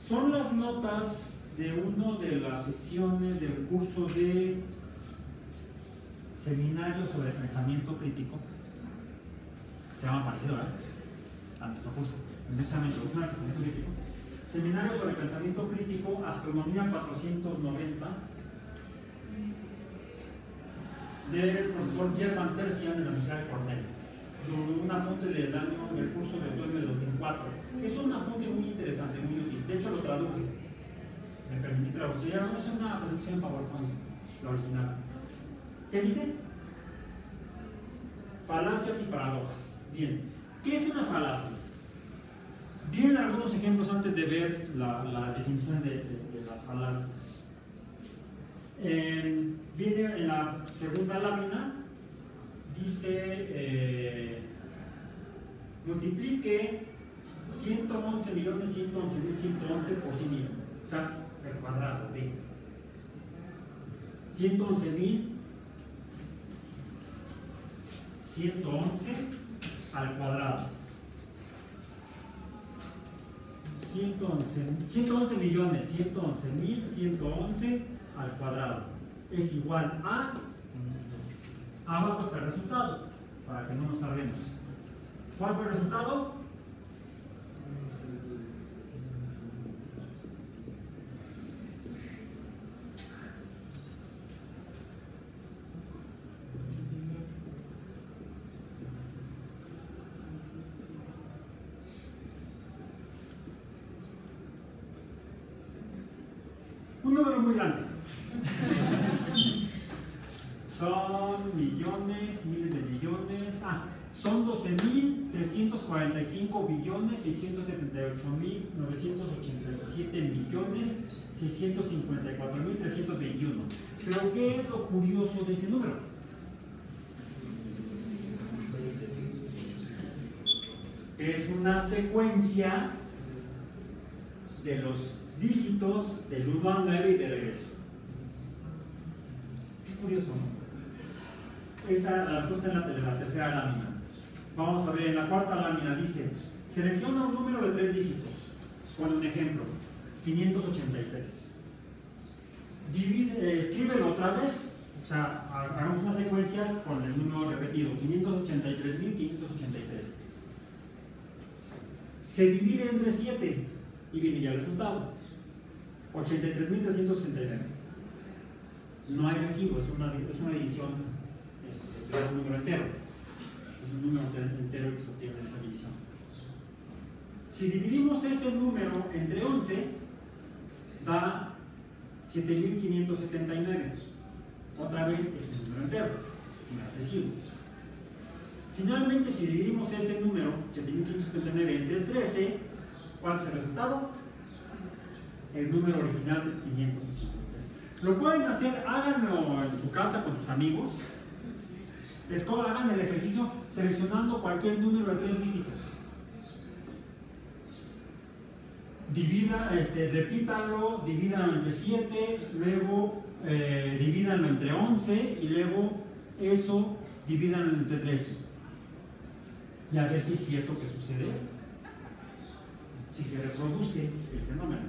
Son las notas de una de las sesiones del curso de seminario sobre pensamiento crítico. Se llama parecido a nuestro curso. Justamente, curso de pensamiento crítico. Seminario sobre pensamiento crítico, astronomía cuatrocientos noventa, del profesor Germán Tercian de la Universidad de Cornell. Un apunte del año del curso de otoño de dos mil cuatro. Es un apunte muy interesante, muy útil. De hecho, lo traduje. Me permití traducir. Es una presentación en PowerPoint, la original. ¿Qué dice? Falacias y paradojas. Bien. ¿Qué es una falacia? Vienen algunos ejemplos antes de ver las la definiciones de, de, de las falacias. Eh, viene en la segunda lámina, dice eh, multiplique ciento once millones ciento once mil ciento once por sí mismo, o sea, el cuadrado de ciento once mil ciento once al cuadrado. ciento once millones ciento once mil ciento once al cuadrado es igual a, abajo está el resultado, para que no nos tardemos. ¿Cuál fue el resultado? Un número muy grande. Son millones, miles de millones. Ah, son doce mil trescientos cuarenta y cinco billones seiscientos setenta y ocho mil novecientos ochenta y siete millones seiscientos cincuenta y cuatro mil trescientos veintiuno. Pero ¿qué es lo curioso de ese número? Es una secuencia de los dígitos del uno al nueve y de regreso. Qué curioso, ¿no? Esa la respuesta en la, en la tercera lámina. Vamos a ver, en la cuarta lámina dice, selecciona un número de tres dígitos. Con un ejemplo, quinientos ochenta y tres. Divide, eh, escríbelo otra vez, o sea, hagamos una secuencia con el número repetido, quinientos ochenta y tres mil quinientos ochenta y tres. Se divide entre siete y viene ya el resultado. ochenta y tres mil trescientos sesenta y nueve. No hay residuo, es una, es una división este, de un número entero. Es un número entero que se obtiene de esa división. Si dividimos ese número entre once, da siete mil quinientos setenta y nueve. Otra vez es un número entero, no hay residuo. Finalmente, si dividimos ese número, siete mil quinientos setenta y nueve, entre trece, ¿cuál es el resultado? El número original de quinientos ochenta y tres. Lo pueden hacer, háganlo en su casa con sus amigos. Les hagan el ejercicio seleccionando cualquier número de tres dígitos. Divida, este, repítanlo, divídanlo entre siete, luego eh, divídanlo entre once y luego eso divídanlo entre trece. Y a ver si es cierto que sucede esto. Si se reproduce el fenómeno.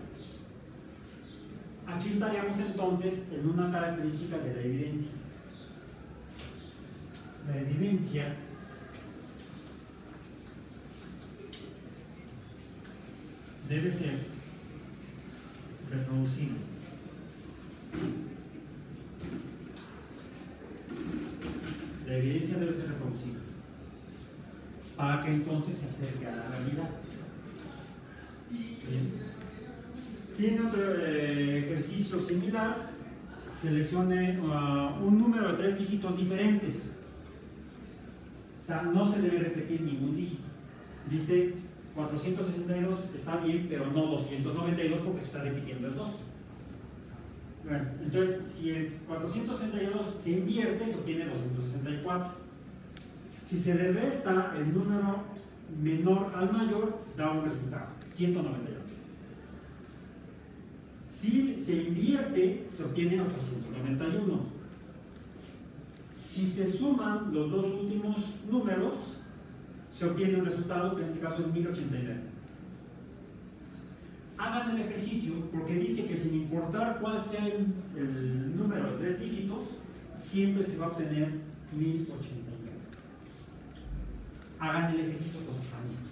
Aquí estaríamos entonces en una característica de la evidencia. La evidencia debe ser reproducible. La evidencia debe ser reproducible para que entonces se acerque a la realidad. Bien. Tiene otro eh, ejercicio similar. Seleccione uh, un número de tres dígitos diferentes. O sea, no se debe repetir ningún dígito. Dice cuatrocientos sesenta y dos, está bien, pero no doscientos noventa y dos porque se está repitiendo el dos. Bueno, entonces, si el cuatrocientos sesenta y dos se invierte, se obtiene doscientos sesenta y cuatro. Si se le resta el número menor al mayor, da un resultado, ciento noventa y ocho. Si se invierte, se obtiene ochocientos noventa y uno. Si se suman los dos últimos números, se obtiene un resultado que en este caso es mil ochenta y nueve. hagan el ejercicio, porque dice que sin importar cuál sea el, el número de tres dígitos, siempre se va a obtener mil ochenta y nueve. Hagan el ejercicio con sus amigos.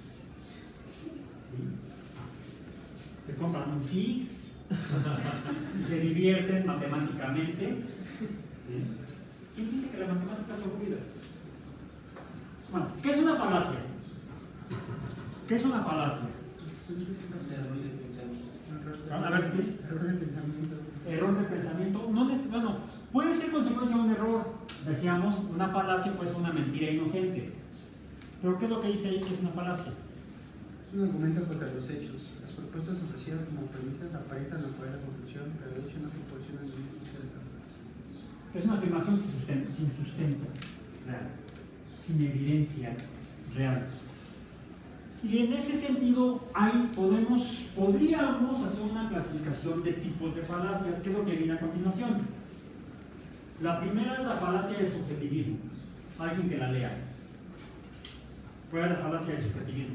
¿Sí? Se compran un Six y se divierten matemáticamente. ¿Sí? ¿Quién dice que la matemática es aburrida? Bueno, ¿qué es una falacia? ¿Qué es una falacia? Un error de pensamiento. A ver, ¿qué? Error de pensamiento. Error de pensamiento. No, bueno, puede ser consecuencia de un error. Decíamos, una falacia puede ser una mentira inocente. Pero ¿qué es lo que dice ahí que es una falacia? Es un argumento contra los hechos. Las propuestas ofrecidas como premisas aparentan apoyar la conclusión, pero de hecho no proporcionan ningún sustento. Es una afirmación sin sustento, sin sustento real, sin evidencia real. Y en ese sentido, ahí podemos, podríamos hacer una clasificación de tipos de falacias, que es lo que viene a continuación. La primera es la falacia de subjetivismo. Alguien que la lea. ¿Cuál es la falacia de subjetivismo?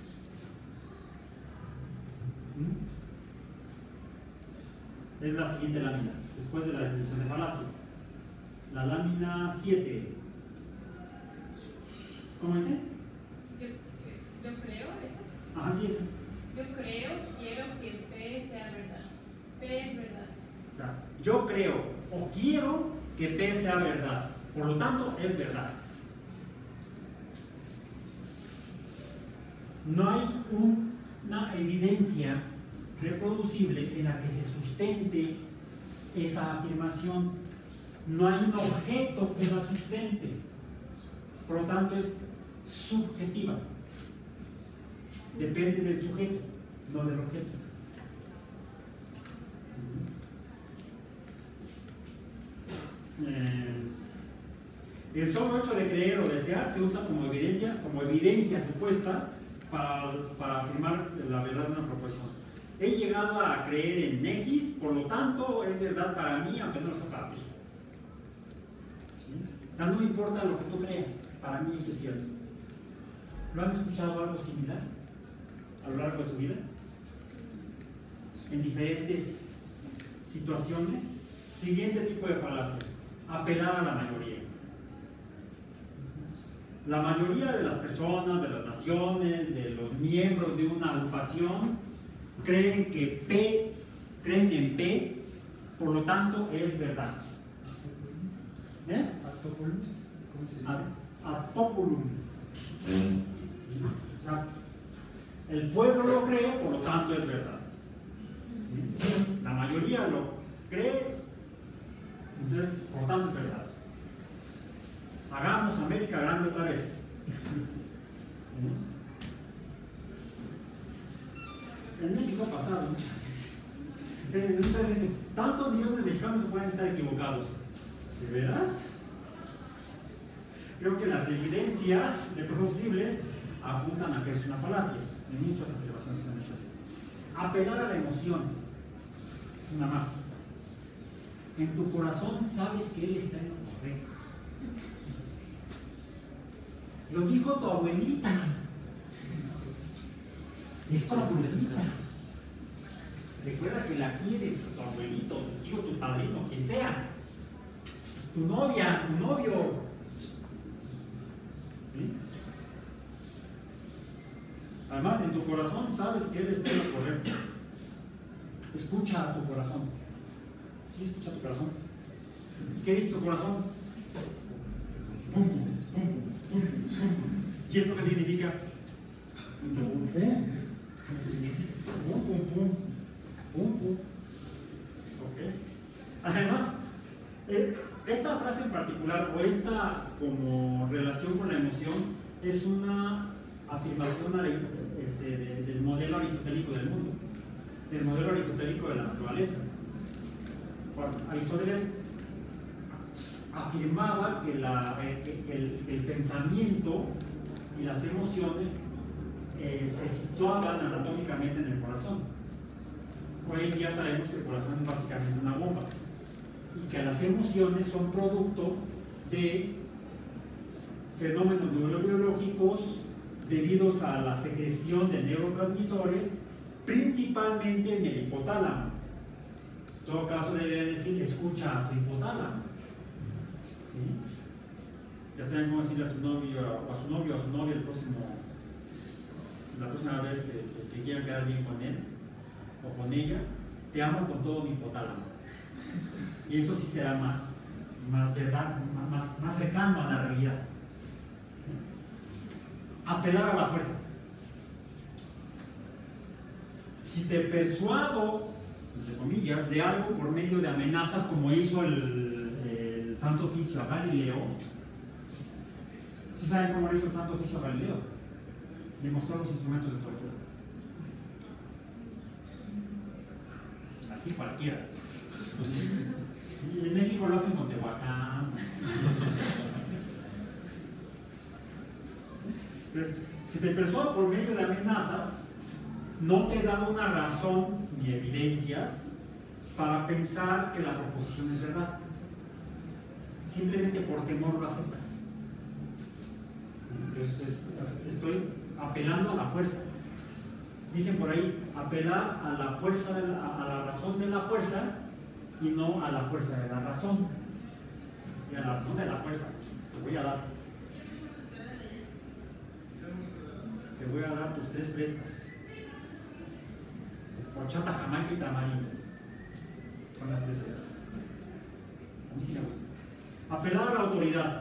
¿Mm? Es la siguiente lámina, después de la definición de falacia. La lámina siete. ¿Cómo dice? Yo, yo creo eso. Ajá, sí, esa. Yo creo, quiero que P sea verdad. P es verdad. O sea, yo creo o quiero que P sea verdad. Por lo tanto, es verdad. No hay un, una evidencia reproducible en la que se sustente esa afirmación. No hay un objeto que la sustente. Por lo tanto, es subjetiva. Depende del sujeto, no del objeto. Eh, el solo hecho de creer o desear se usa como evidencia, como evidencia supuesta para, para afirmar la verdad de una proposición. He llegado a creer en X, por lo tanto es verdad para mí, aunque no lo sea para ti. ¿Sí? No me importa lo que tú creas, para mí eso es cierto. ¿Lo han escuchado algo similar a lo largo de su vida? En diferentes situaciones. Siguiente tipo de falacia: apelar a la mayoría. La mayoría de las personas, de las naciones, de los miembros de una agrupación creen que P, creen en P, por lo tanto es verdad. ¿Eh? Ad populum, ¿cómo se dice? Ad, ad populum. O sea, el pueblo lo cree, por lo tanto es verdad. ¿Sí? La mayoría lo cree, entonces, por lo tanto es verdad. Hagamos América grande otra vez. En México ha pasado muchas veces. Muchas veces, tantos millones de mexicanos no pueden estar equivocados. ¿De veras? Creo que las evidencias reproducibles apuntan a que es una falacia. En muchas afirmaciones se han hecho así. Apelar a la emoción es una más. En tu corazón sabes que él está en lo correcto. Lo dijo tu abuelita. Es tu abuelita. Recuerda que la quieres, tu abuelito, tu tío, tu padrino, quien sea. Tu novia, tu novio. ¿Sí? Además, en tu corazón sabes que él está en lo correcto. Escucha a tu corazón. ¿Sí escucha a tu corazón? ¿Qué dice tu corazón? Pum, pum, pum, pum, pum. ¿Y eso qué significa? Pum, pum, pum. Pum, pum, pum. Pum, pum. Ok. Además, eh, esta frase en particular, o esta como relación con la emoción, es una afirmación este, de, del modelo aristotélico del mundo, del modelo aristotélico de la naturaleza. Bueno, Aristóteles afirmaba que, la, eh, que el, el pensamiento y las emociones eh, se situaban anatómicamente en el corazón. Hoy en día sabemos que el corazón es básicamente una bomba y que las emociones son producto de fenómenos neurobiológicos debidos a la secreción de neurotransmisores principalmente en el hipotálamo. En todo caso, debería decir, escucha a tu hipotálamo. ¿Sí? Ya saben cómo decirle a su novio, o a su novio, o a su novia el próximo, la próxima vez que, que, que quieran quedar bien con él o con ella: te amo con todo mi hipotálamo. Y eso sí será más, más verdad, más, más cercano a la realidad. Apelar a la fuerza. Si te persuado, entre comillas, de algo por medio de amenazas, como hizo el, el Santo Oficio a Galileo, ¿sí saben cómo lo hizo el Santo Oficio a Galileo? Le mostró los instrumentos de tortura. Así cualquiera. Y en México lo hacen con Tehuacán. Entonces, si te persuado por medio de amenazas, no te da una razón ni evidencias para pensar que la proposición es verdad. Simplemente por temor lo aceptas. Entonces, estoy apelando a la fuerza. Dicen por ahí, apelar a la fuerza de la, a la razón de la fuerza y no a la fuerza de la razón. Y a la razón de la fuerza te voy a dar. Te voy a dar tus tres frescas. Horchata, jamaica y tamarindo. Son las tres frescas. A mí sí me gusta. Apelar a la autoridad.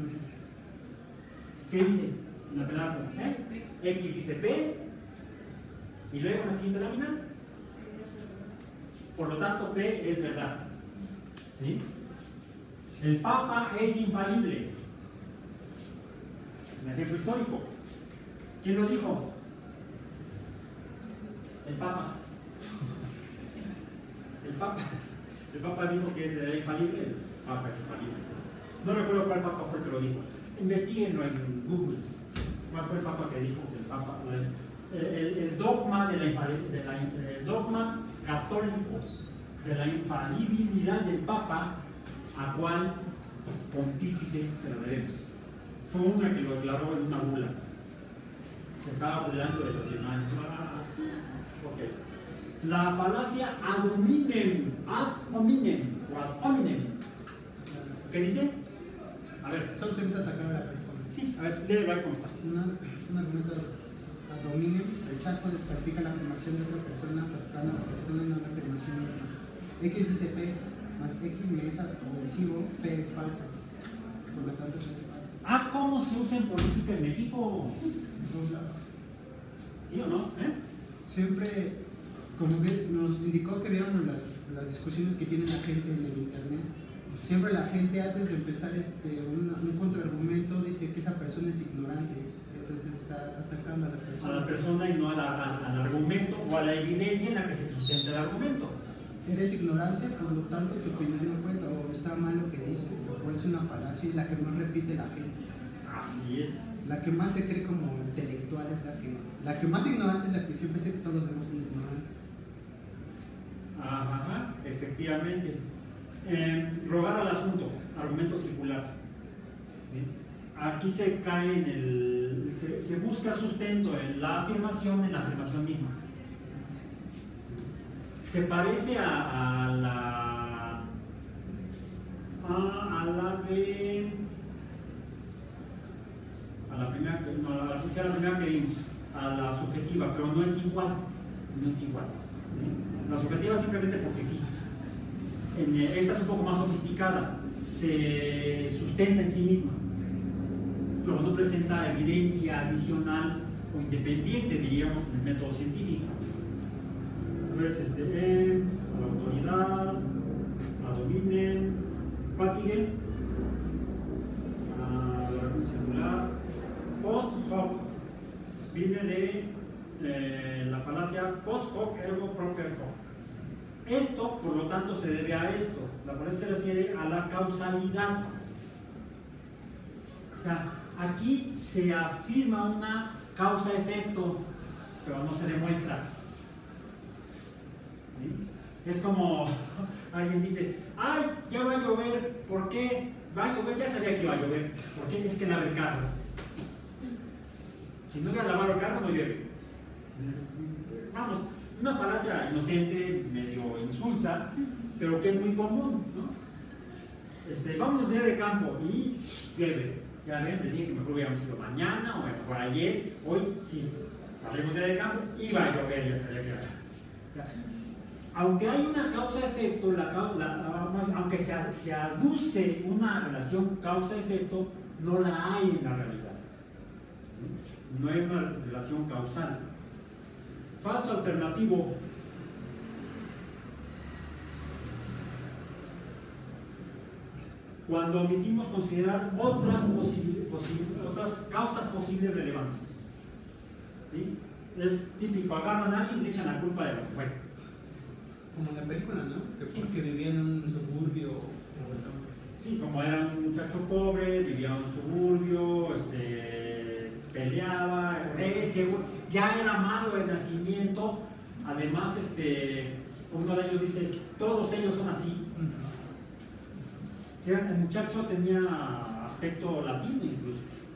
¿Qué dice? En apelar, ¿eh? X dice P. Y luego en la siguiente lámina. Por lo tanto, P es verdad. ¿Sí? El Papa es infalible. Es un ejemplo histórico. ¿Quién lo dijo? El Papa. El Papa. El Papa dijo que es infalible. El Papa es infalible. No recuerdo cuál Papa fue el que lo dijo. Investíguenlo en Google. ¿Cuál fue el Papa que dijo que el Papa? El, el, el dogma de la, de la el dogma católico de la infalibilidad del Papa, a cuál pontífice se lo debemos. Fue una que lo declaró en una bula. Se estaba burlando de los demás. Okay. La falacia ad hominem, ad hominem o ad hominem. ¿Qué dice? A ver, Solo se usa atacar a la persona. sí, a ver, léelo ahí cómo está. Una, un argumento ad hominem, rechazo, descalifica la afirmación de otra persona, atascando a la persona en una afirmación misma. X dice P, más X me es agresivo, P es falso. Por lo tanto, Ah, ¿cómo se usa en política en México? ¿Sí o no? ¿Eh? siempre, como que nos indicó que viéramos las, las discusiones que tiene la gente en el internet. Siempre la gente, antes de empezar este, un, un contraargumento, dice que esa persona es ignorante, entonces está atacando a la persona. A la persona y no a la, a, al argumento o a la evidencia en la que se sustenta el argumento. Eres ignorante, por lo tanto tu opinión no cuenta, o está mal lo que dice, o es una falacia, y la que más repite la gente. Así es. La que más se cree como intelectual es la que, la que más ignorante es la que siempre dice que todos los demás son ignorantes. Ajá, efectivamente. Eh, rogar al asunto, argumento circular. ¿Bien? Aquí se cae en el. Se, se busca sustento en la afirmación, en la afirmación misma. Se parece a, a la. A, a la de. A la primera que, no, a la, sí, a la primera que vimos, a la subjetiva, pero no es igual. No es igual. ¿Sí? La subjetiva simplemente porque sí. En, esta es un poco más sofisticada, se sustenta en sí misma, pero no presenta evidencia adicional o independiente, diríamos, en el método científico. Entonces, este, eh, a la autoridad, a dominen, ¿cuál sigue? A la razón circular, post hoc, viene de eh, la falacia post hoc ergo propter hoc. Esto, por lo tanto, se debe a esto. La falacia se refiere a la causalidad. O sea, aquí se afirma una causa-efecto, pero no se demuestra. ¿Sí? Es como alguien dice, ¡ay, ya va a llover! ¿Por qué? Va a llover, ya sabía que iba a llover. ¿Por qué? Es que lava el carro. Si no voy a lavar el carro, no llueve. Vamos, una falacia inocente, medio insulsa, pero que es muy común, ¿no? Este, vamos a día de campo y llueve. Ya ven, les dije que mejor hubiéramos ido mañana o mejor ayer. Hoy sí, salimos día de campo y va a llover, ya sabía que era. Aunque hay una causa-efecto, la, la, aunque se, se aduce una relación causa-efecto, no la hay en la realidad. No hay una relación causal. Falso alternativo. Cuando omitimos considerar otras, otras causas posibles relevantes. ¿Sí? Es típico, agarran a alguien y le echan la culpa de lo que fue. Como en la película, ¿no? Que Sí. porque vivía en un suburbio. Sí, como era un muchacho pobre, vivía en un suburbio, este, peleaba, eh, seguro, ya era malo de nacimiento. Además, este, uno de ellos dice, todos ellos son así. Sí, el muchacho tenía aspecto latino incluso.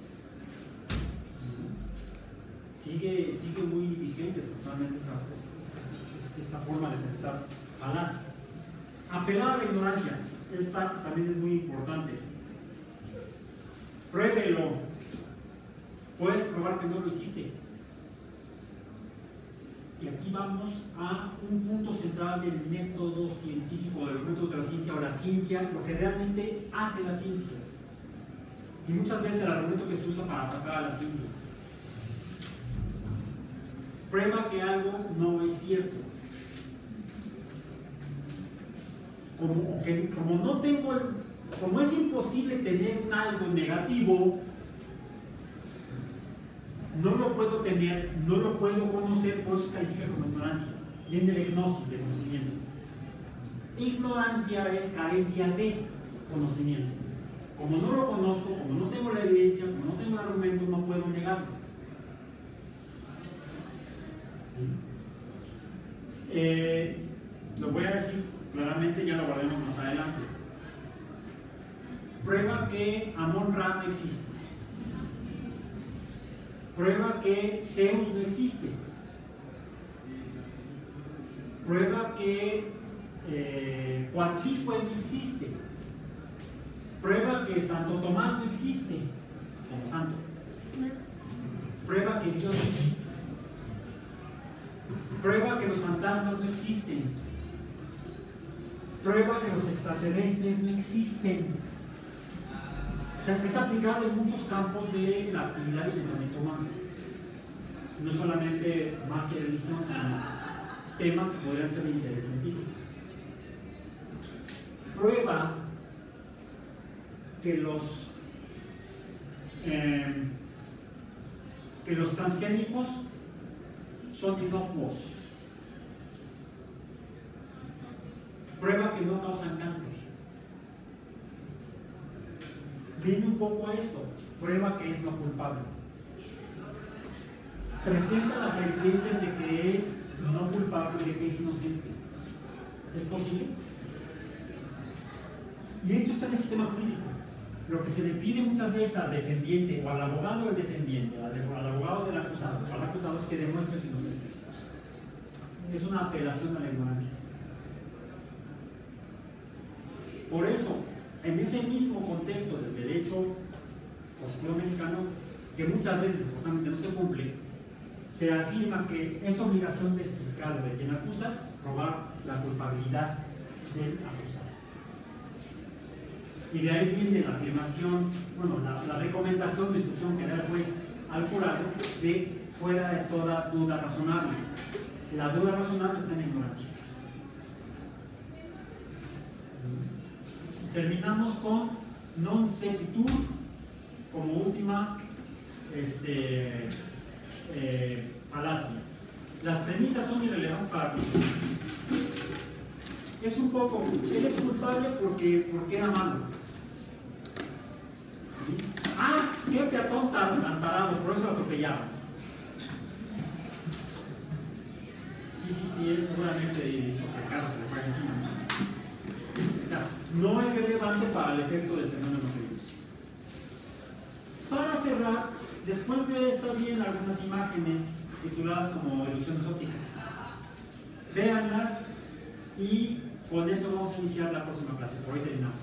Sigue, sigue muy vigente totalmente esa, esa, esa forma de pensar falaz. Apelar a la ignorancia, esta también es muy importante. Pruébelo. Puedes probar que no lo hiciste. Y aquí vamos a un punto central del método científico, de los métodos de la ciencia o la ciencia, lo que realmente hace la ciencia. Y muchas veces el argumento que se usa para atacar a la ciencia. Prueba que algo no es cierto. Como, que, como no tengo, el, como es imposible tener un algo negativo, no lo puedo tener, no lo puedo conocer, por eso califica como ignorancia. Viene de gnosis, de conocimiento. Ignorancia es carencia de conocimiento. Como no lo conozco, como no tengo la evidencia, como no tengo el argumento, no puedo negarlo. Eh, lo voy a decir claramente, ya lo guardemos más adelante. Prueba que Amon-Ra no existe. Prueba que Zeus no existe. Prueba que eh, Coatlicue no existe. Prueba que Santo Tomás no existe como santo. Prueba que Dios no existe. Prueba que los fantasmas no existen. Prueba que los extraterrestres no existen. O sea, es aplicable en muchos campos de la actividad y el pensamiento humano. No solamente magia y religión, sino temas que podrían ser de interés científico. Prueba que los eh, que los transgénicos son inocuos. Prueba que no causan cáncer. Viene un poco a esto. Prueba que es no culpable. Presenta las evidencias de que es no culpable y de que es inocente. ¿Es posible? Y esto está en el sistema jurídico. Lo que se le pide muchas veces al defendiente o al abogado del defendiente, al, al abogado del acusado, al acusado es que demuestre su inocencia. Es una apelación a la ignorancia. Por eso, en ese mismo contexto del derecho positivo mexicano, que muchas veces desafortunadamente no se cumple, se afirma que es obligación del fiscal o de quien acusa probar la culpabilidad del acusado. Y de ahí viene la afirmación, bueno, la, la recomendación de instrucción que da el juez al jurado de fuera de toda duda razonable. La duda razonable está en la ignorancia. Terminamos con non sequitur como última este, eh, falacia. Las premisas son irrelevantes para mí. Es un poco, él es culpable porque, porque era malo. ¿Sí? Ah, qué peatón tan, tan parado, por eso lo atropellaron. Sí, sí, sí, él seguramente hizo que el carro se le fuera encima. O sea, no es relevante para el efecto del fenómeno que vimos. Para cerrar, después de esto vienen algunas imágenes tituladas como ilusiones ópticas. Véanlas y con eso vamos a iniciar la próxima clase. Por hoy terminamos.